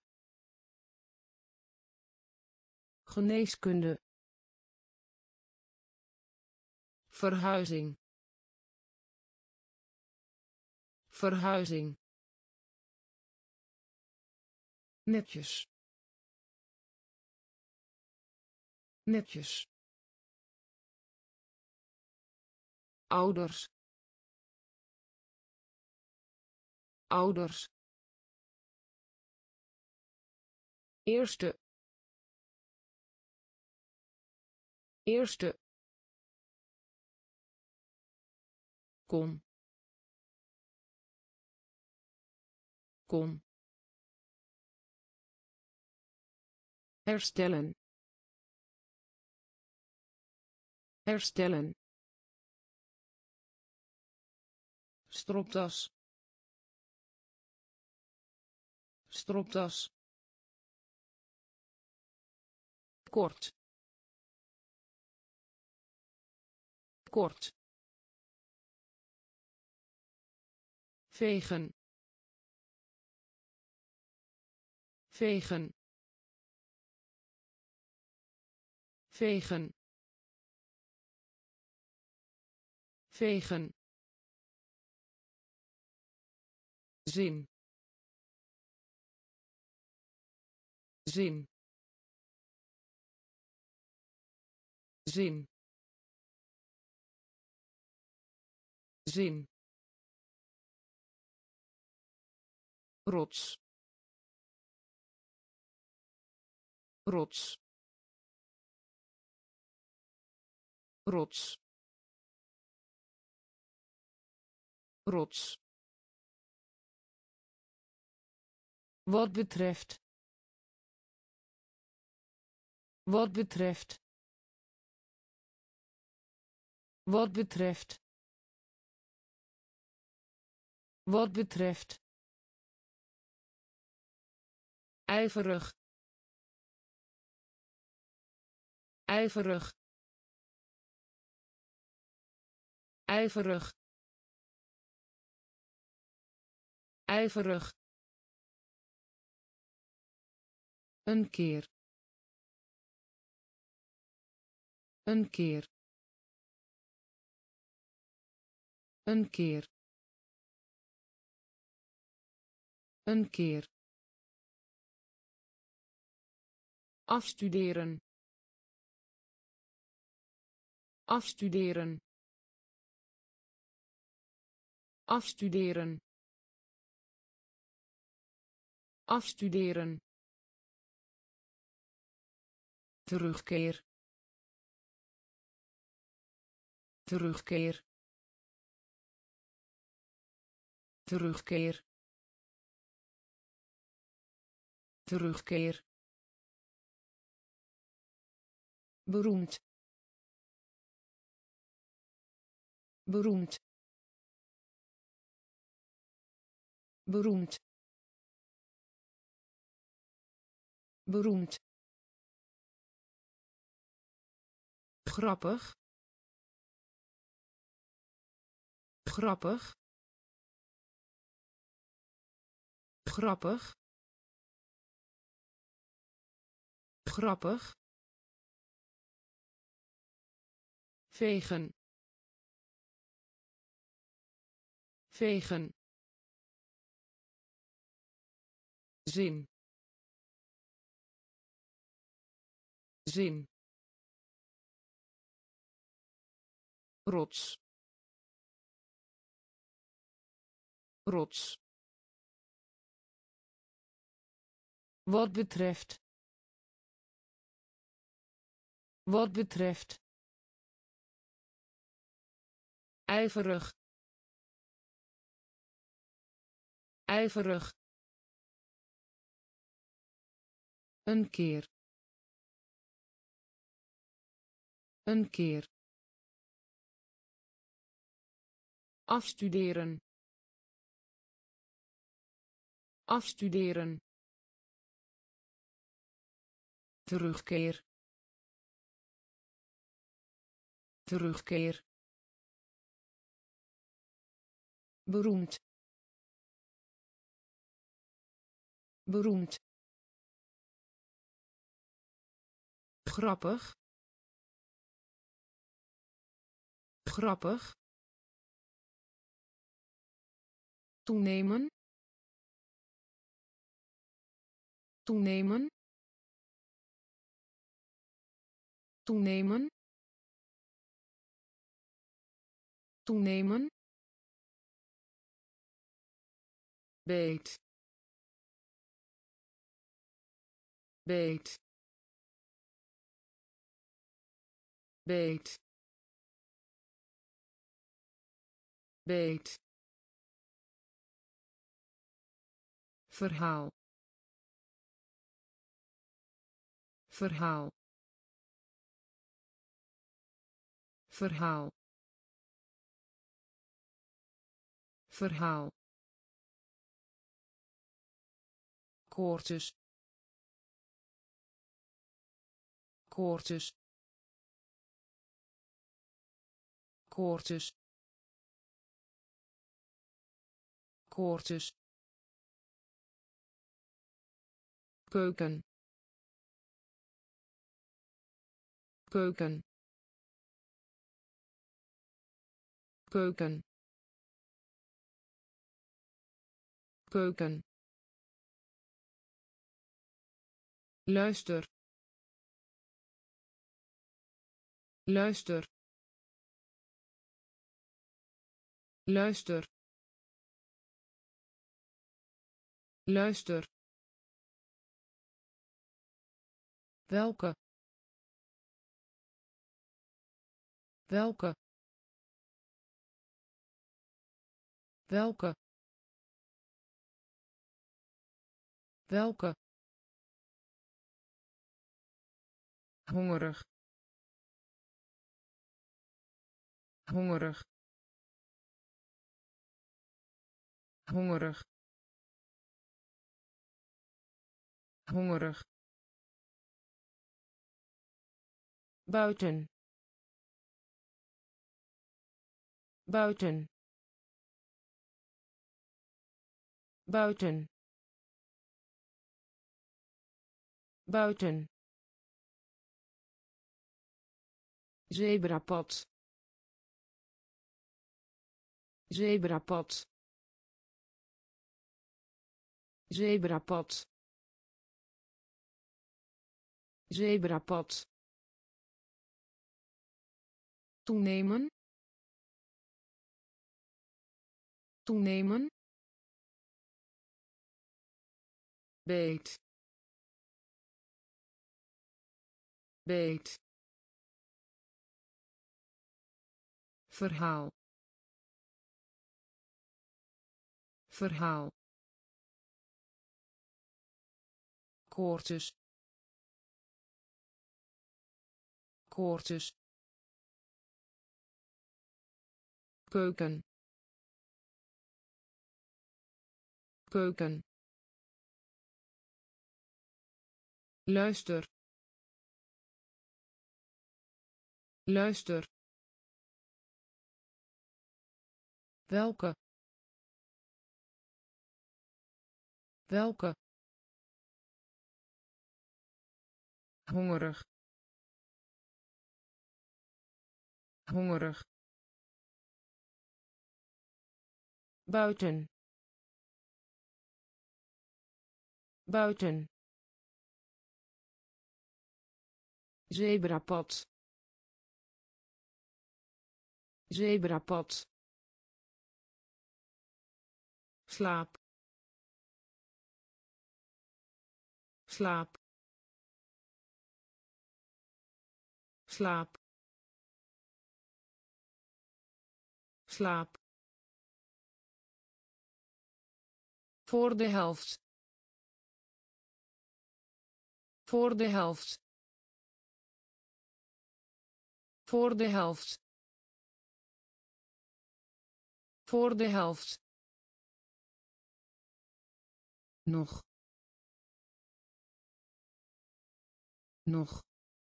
geneeskunde, verhuizing, verhuizing, netjes, netjes, ouders, ouders, eerste, eerste, kom, kom, herstellen, herstellen, stropdas, stropdas, kort, kort, vegen vegen vegen vegen zin zin zin zin rots rots rots rots wat betreft wat betreft wat betreft wat betreft ijverig ijverig ijverig ijverig een keer een keer een keer een keer afstuderen afstuderen afstuderen afstuderen terugkeer terugkeer terugkeer terugkeer beroemd beroemd beroemd beroemd grappig grappig grappig grappig vegen vegen zin zin rots rots wat betreft wat betreft ijverig ijverig een keer een keer afstuderen afstuderen terugkeer terugkeer beroemd beroemd grappig grappig toenemen toenemen toenemen toenemen beet beet beet beet verhaal verhaal verhaal verhaal koortjes koortjes koortjes koortjes, keuken, keuken, keuken, keuken, luister, luister, luister, luister, welke, welke, welke, welke, hongerig, hongerig, hongerig, hongerig, buiten, buiten, buiten, buiten, zebrapad, zebrapad, zebrapad, zebrapad, toenemen, toenemen, beet, beet, verhaal, verhaal, koortjes, koortjes, keuken, keuken, luister, luister, welke, welke, hongerig, hongerig, buiten, buiten, zebrapad, zebrapad, slaap, slaap, slaap, slaap, voor de helft, voor de helft, voor de helft, voor de helft, nog, nog,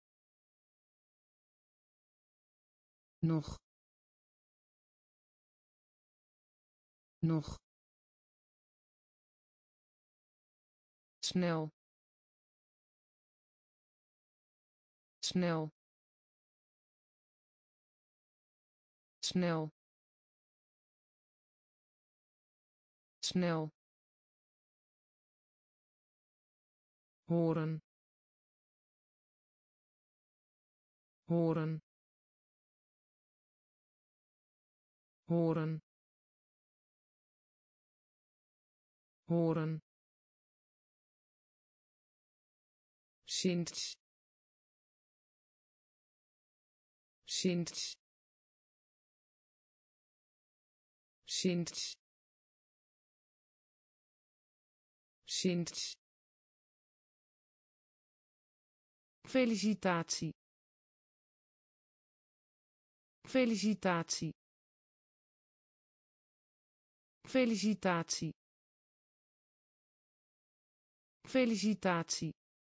nog, nog, snel, snel, snel, snel, horen, horen, horen, horen, sinds, sinds, sinds, sinds, felicitatie, felicitatie, felicitatie, felicitatie,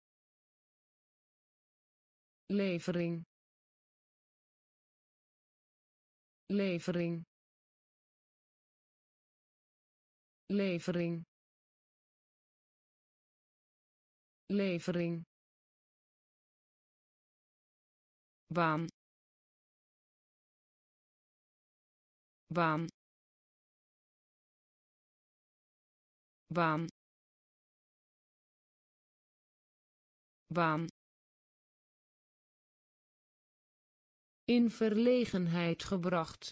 levering, levering, levering levering baan baan baan baan in verlegenheid gebracht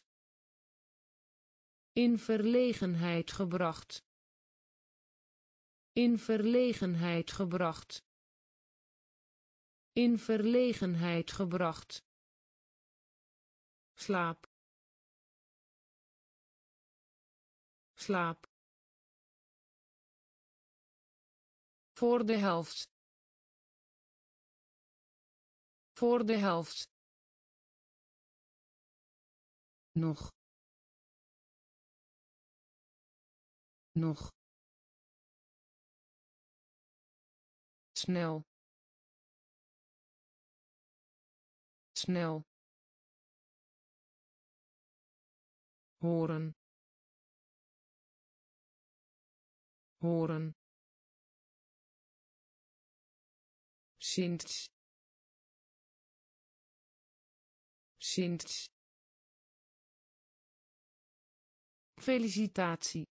in verlegenheid gebracht in verlegenheid gebracht in verlegenheid gebracht slaap slaap voor de helft voor de helft nog nog snel snel horen horen sinds sinds felicitatie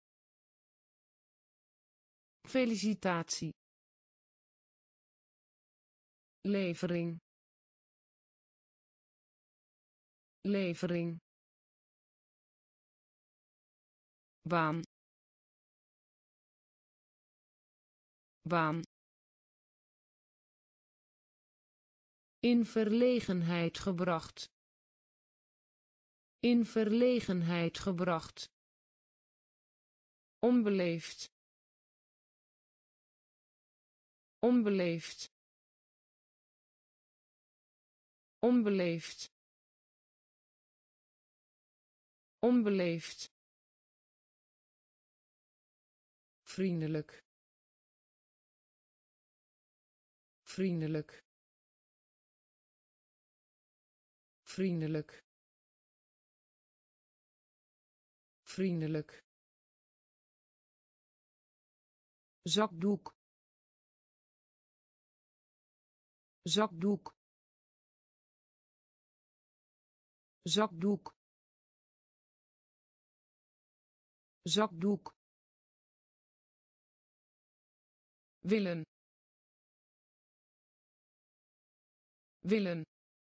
felicitatie levering levering baan baan in verlegenheid gebracht in verlegenheid gebracht onbeleefd onbeleefd onbeleefd onbeleefd vriendelijk vriendelijk vriendelijk vriendelijk zakdoek zakdoek zakdoek zakdoek willen willen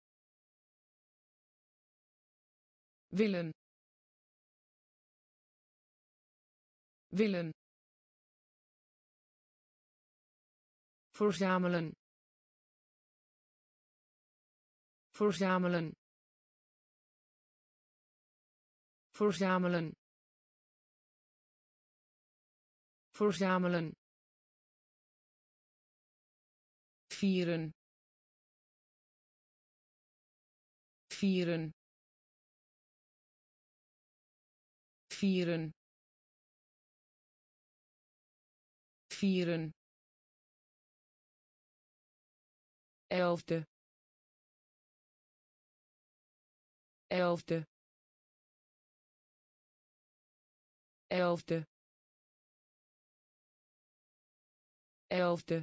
willen willen verzamelen verzamelen verzamelen verzamelen vieren vieren vieren vieren elfde elfde elfde elfde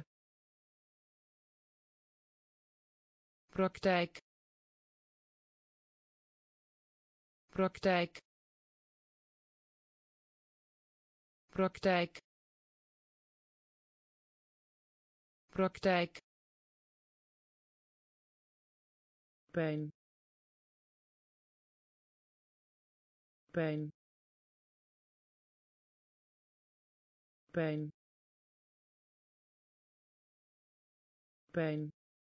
praktijk praktijk praktijk praktijk pijn pijn pijn pijn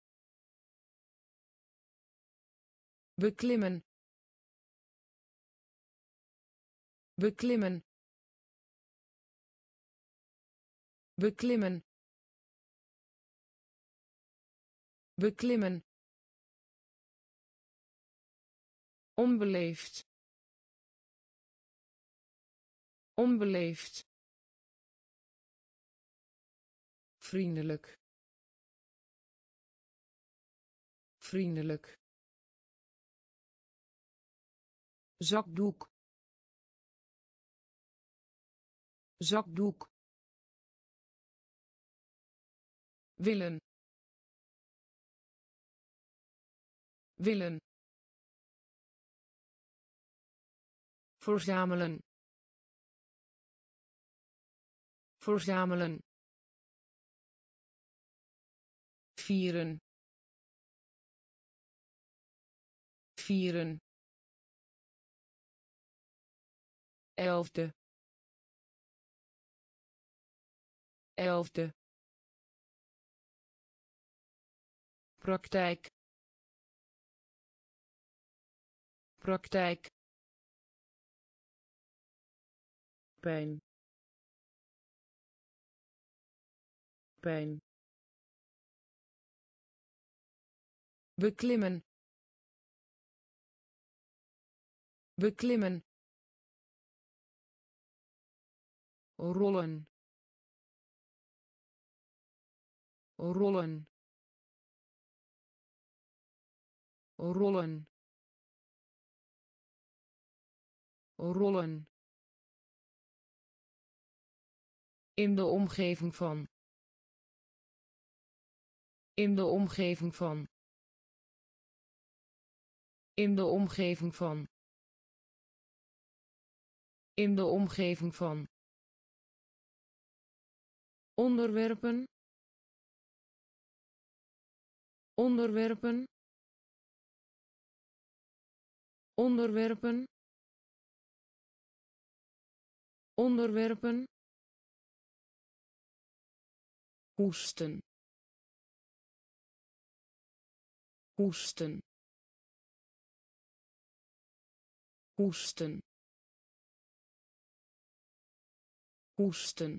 beklimmen beklimmen beklimmen beklimmen onbeleefd onbeleefd vriendelijk vriendelijk zakdoek zakdoek, willen, willen, verzamelen, verzamelen, vieren, vieren, elfde, elfde, praktijk, praktijk, pijn, pijn, beklimmen, beklimmen, rollen, rollen, rollen, rollen, in de omgeving van, in de omgeving van, in de omgeving van, in de omgeving van, onderwerpen, onderwerpen, onderwerpen, onderwerpen, hoesten, hoesten, hoesten, hoesten,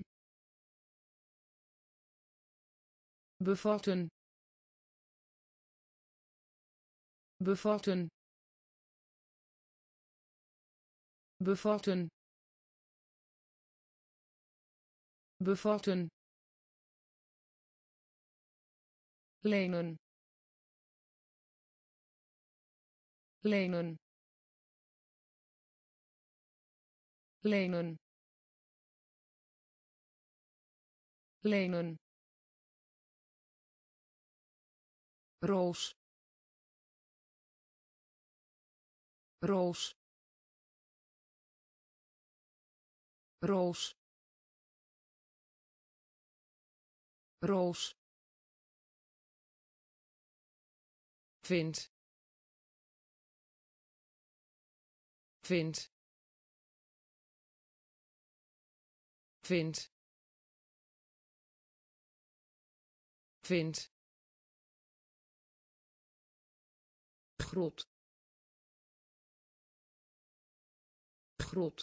bevatten, bevatten, bevatten, bevatten, lenen, lenen, lenen, lenen, roos, roos, roos, roos, vind, vind, vind, vind, grot, grot,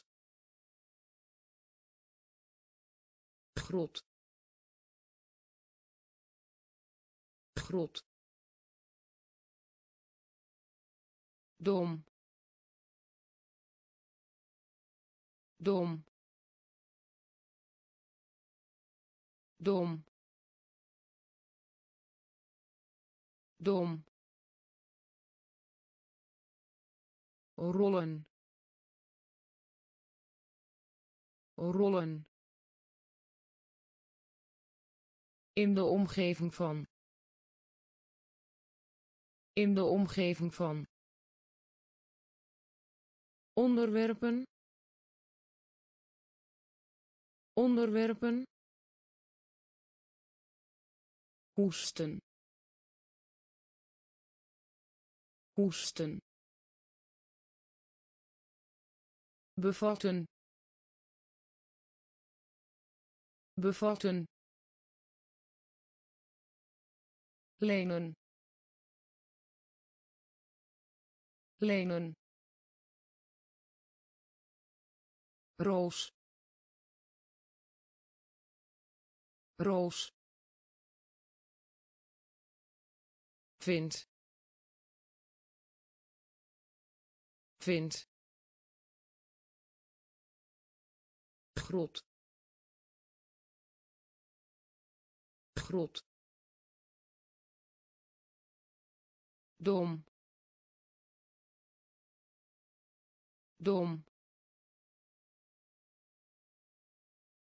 grot, grot, dom, dom, dom, dom, rollen, rollen, in de omgeving van, in de omgeving van, onderwerpen, onderwerpen, hoesten, hoesten, bevatten, bevatten, lenen, lenen, roos, roos, vind, vind, grot, grot, dom, dom,